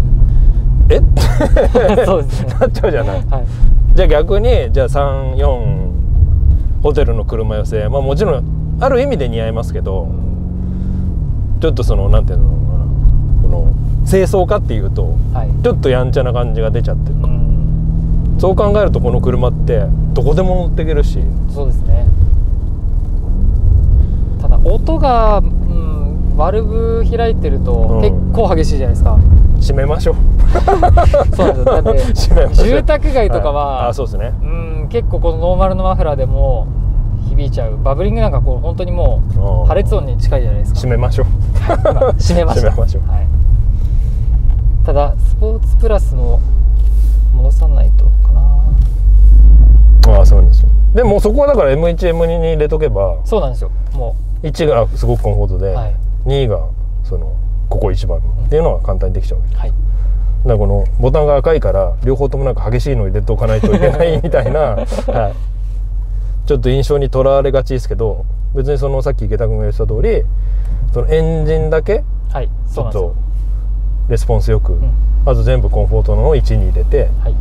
そうですねなっちゃうじゃない、じゃあ逆にじゃあ34ホテルの車寄せ、まあもちろんある意味で似合いますけど、ちょっとそのなんていうのかな、この清掃化っていうと、ちょっとやんちゃな感じが出ちゃってる、そう考えるとこの車ってどこでも乗っていけるし。 そうですね。ただ音が、バルブ開いてると結構激しいじゃないですか。 閉めましょうそうなんですよ。だって住宅街とかは、 そうですね、 結構このノーマルのマフラーでも響いちゃう。バブリングなんかこう本当にもう破裂音に近いじゃないですか。 閉めましょう閉めましょう、ただスポーツプラスも戻さないとかな。 そうなんですよ。でもそこはだから M1、M2 に入れとけば、 そうなんですよ。もう 1がすごくコンフォートで、2がそのここ一番のっていうのは簡単にできちゃうわけです、だからこのボタンが赤いから両方ともなんか激しいのを入れておかないといけないみたいな、ちょっと印象にとらわれがちですけど、別にそのさっき池田君が言ってた通り、そのエンジンだけちょっとレスポンスよく、まず全部コンフォートの1に入れ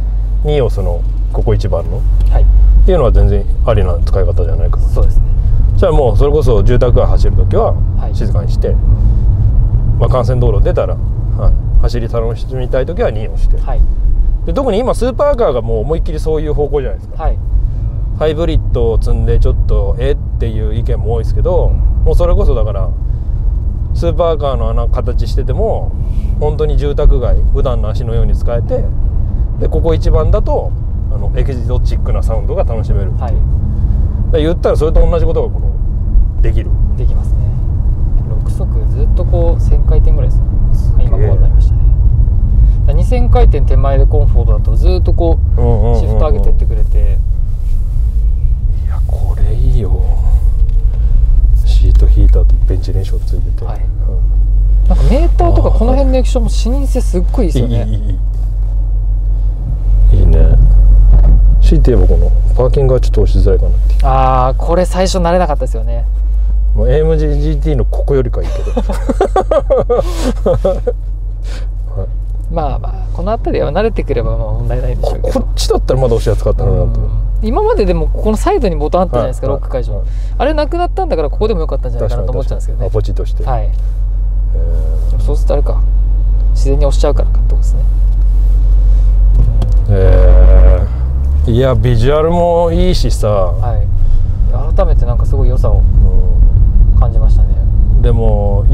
て、2をそのここ一番の、っていうのは全然ありな使い方じゃないかな。 そうですね。 そしたらもうそれこそ住宅街走る時は静かにして、まあ、幹線道路出たら、走り楽しみたい時は2をして、で特に今スーパーカーがもう思いっきりそういう方向じゃないですか、ハイブリッドを積んでちょっとっていう意見も多いですけど、もうそれこそだからスーパーカーのあの形してても本当に住宅街普段の足のように使えて、でここ一番だとエキゾチックなサウンドが楽しめるっていう、言ったらそれと同じことがこのできますね。6速ずっとこう1000回転ぐらいです。今こうなりましたね。2000回転手前でコンフォートだとずっとこうシフト上げてってくれて、いやこれいいよ。シートヒーターとベンチレーションついてて、なんかメーターとかこの辺の液晶も視認性すっごいいいですよね。 いいね。強いて言えばこのパーキングがちょっと押しづらいかなっていう。 これ最初慣れなかったですよね。 もう AMG GT のここよりかいいけどまあこの辺りは慣れてくればまあ問題ないでしょうけど、 こっちだったらまだ押しやすかったなと思う。 今まででもここのサイドにボタンあったじゃないですか、ロック解除、あれなくなったんだからここでもよかったんじゃないかなと思っちゃうんですけどね。 ポチとして、 そうするとあれか、自然に押しちゃうからかってことですね。 いやビジュアルもいいしさ、 改めてなんかすごい良さを感じましたね。 でも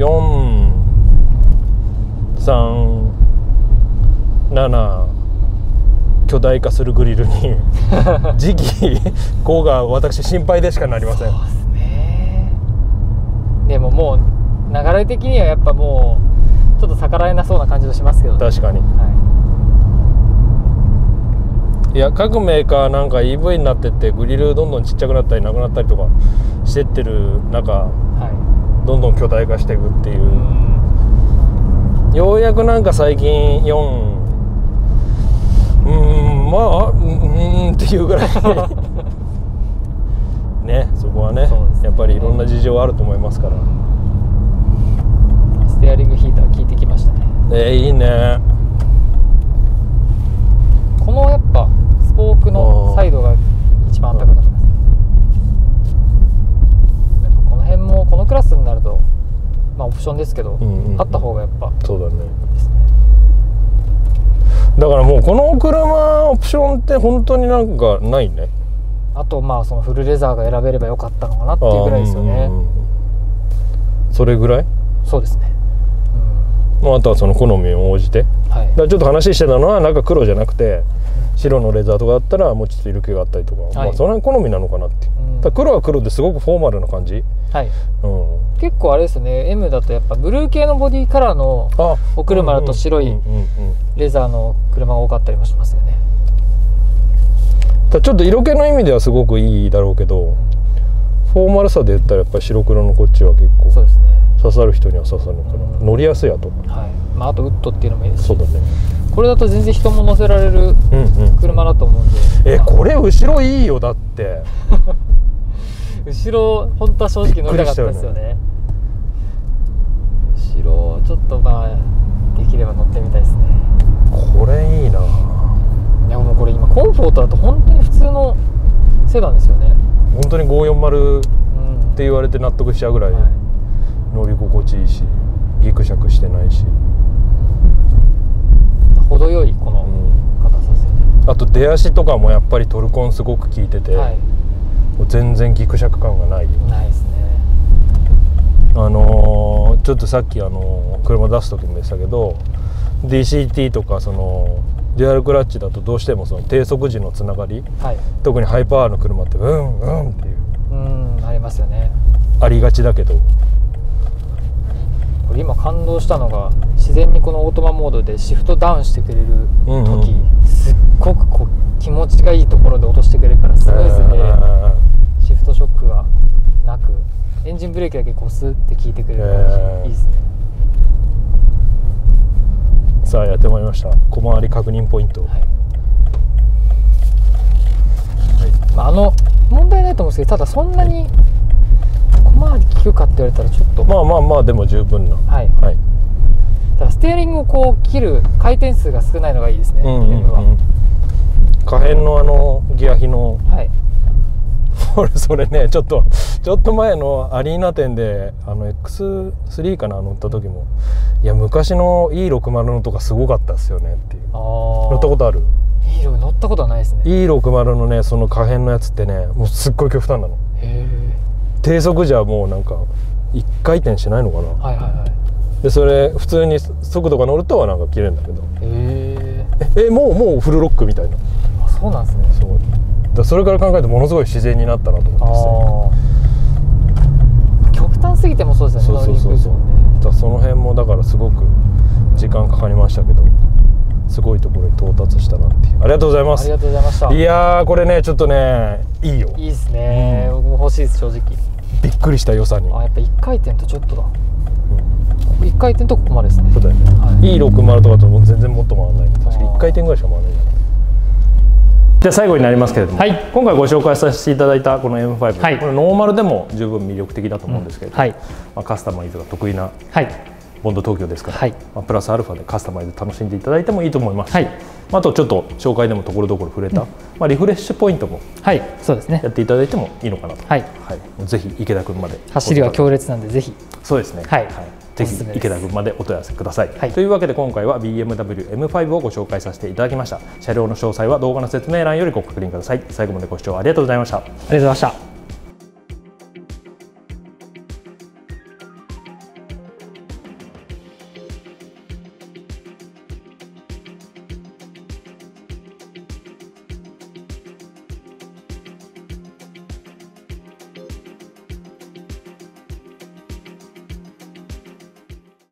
437巨大化するグリルに次期5が私心配でしかなりません。 そうですね。でももう流れ的にはやっぱもうちょっと逆らえなそうな感じがしますけどね。 確かに、いや各メーカーなんか EV になってってグリルどんどんちっちゃくなったりなくなったりとかしてってる中、どんどん巨大化していくっていう、ようやくなんか最近4っていうぐらいね、そこはねやっぱりいろんな事情あると思いますから。 ステアリングヒーター効いてきましたね。 いいね。 このやっぱスポークのサイドが一番暖かくなります。やっぱこの辺もこのクラスになるとまあオプションですけど、あった方がやっぱそうだね。 ですね。 だからもうこの車オプションって本当になんかないね。 あとまあそのフルレザーが選べればよかったのかなっていうぐらいですよね。 それぐらい？ そうですね。 あとはその好みに応じて、だからちょっと話してたのはなんか黒じゃなくて白のレザーとかだったらもうちょっと色気があったりとか、まあその辺好みなのかなっていう。だ黒は黒ですごくフォーマルな感じ。結構あれですね、 M だとやっぱブルー系のボディカラーのお車だと白いレザーの車が多かったりもしますよね。 ちょっと色気の意味ではすごくいいだろうけど、フォーマルさで言ったらやっぱり白黒のこっちは結構刺さる人には刺さるのかな。乗りやすいやと、 あとウッドっていうのもいいですし。 そうだね。 これだと全然人も乗せられる車だと思うんで、 これ後ろいいよ。だって後ろ本当は正直乗りたかったですよね。後ろちょっとまあできれば乗ってみたいですね。 これいいな。 いやもうこれ今コンフォートだと本当に普通のセダンですよね。 本当に540って言われて納得しちゃうぐらい乗り心地いいし、ギクシャクしてないし、 程よいこの硬さですよね。 あと出足とかもやっぱりトルコンすごく効いてて、全然ギクシャク感がないですね。 ちょっとさっき車出す時もでしたけど DCT とかそのデュアルクラッチだとどうしてもその低速時のつながり、特にハイパワーの車ってっていうありますよね。 ありがちだけど、 これ今感動したのが自然にこのオートマモードでシフトダウンしてくれる時、すっごくこう気持ちがいいところで落としてくれるからスムーズでシフトショックがなく、エンジンブレーキだけこうスーって効いてくれる感じ、いいですね。 さあやってまいりました。小回り確認ポイント。 問題ないと思うんですけど、ただそんなに小回り効くかって言われたらちょっとまあでも十分な。だからステアリングをこう切る回転数が少ないのがいいですね。 可変のギア比のそれねちょっと前のアリーナ店でX3 かな乗った時も、いや昔の E60 のとかすごかったですよねっていう。乗ったことある？ 乗ったことはないですね。 E60 のねその可変のやつってねもうすっごい極端なの。低速じゃもうなんか1回転しないのかな。でそれ普通に速度が乗るとなんか切れるんだけど、もうフルロックみたいな。 そうなんですね。 それから考えるとものすごい自然になったなと思って極端すぎてもそうですよね。 その辺もだからすごく時間かかりましたけど、すごいところに到達したなっていう。ありがとうございます。 ありがとうございました。 いやーこれねちょっとねいいよ。 いいですね、僕も欲しいです。正直びっくりした良さに。 やっぱ1回転とちょっとだ、1回転とここまでですね。 そうだよね、E60 とかとも全然もっと回らない。確か1回転ぐらいしか回らないじゃない。じゃあ最後になりますけれども、今回ご紹介させていただいたこの M5、これノーマルでも十分魅力的だと思うんですけれども、カスタマイズが得意なボンド東京ですから、プラスアルファでカスタマイズ楽しんでいただいてもいいと思いますし、あとちょっと紹介でもところどころ触れた、リフレッシュポイントもそうですね、 やっていただいてもいいのかなと。ぜひ池田君まで。 走りは強烈なんでぜひ。 そうですね、ぜひ池田君までお問い合わせください。というわけで今回は BMW M5 をご紹介させていただきました。車両の詳細は動画の説明欄よりご確認ください。最後までご視聴ありがとうございました。 ありがとうございました。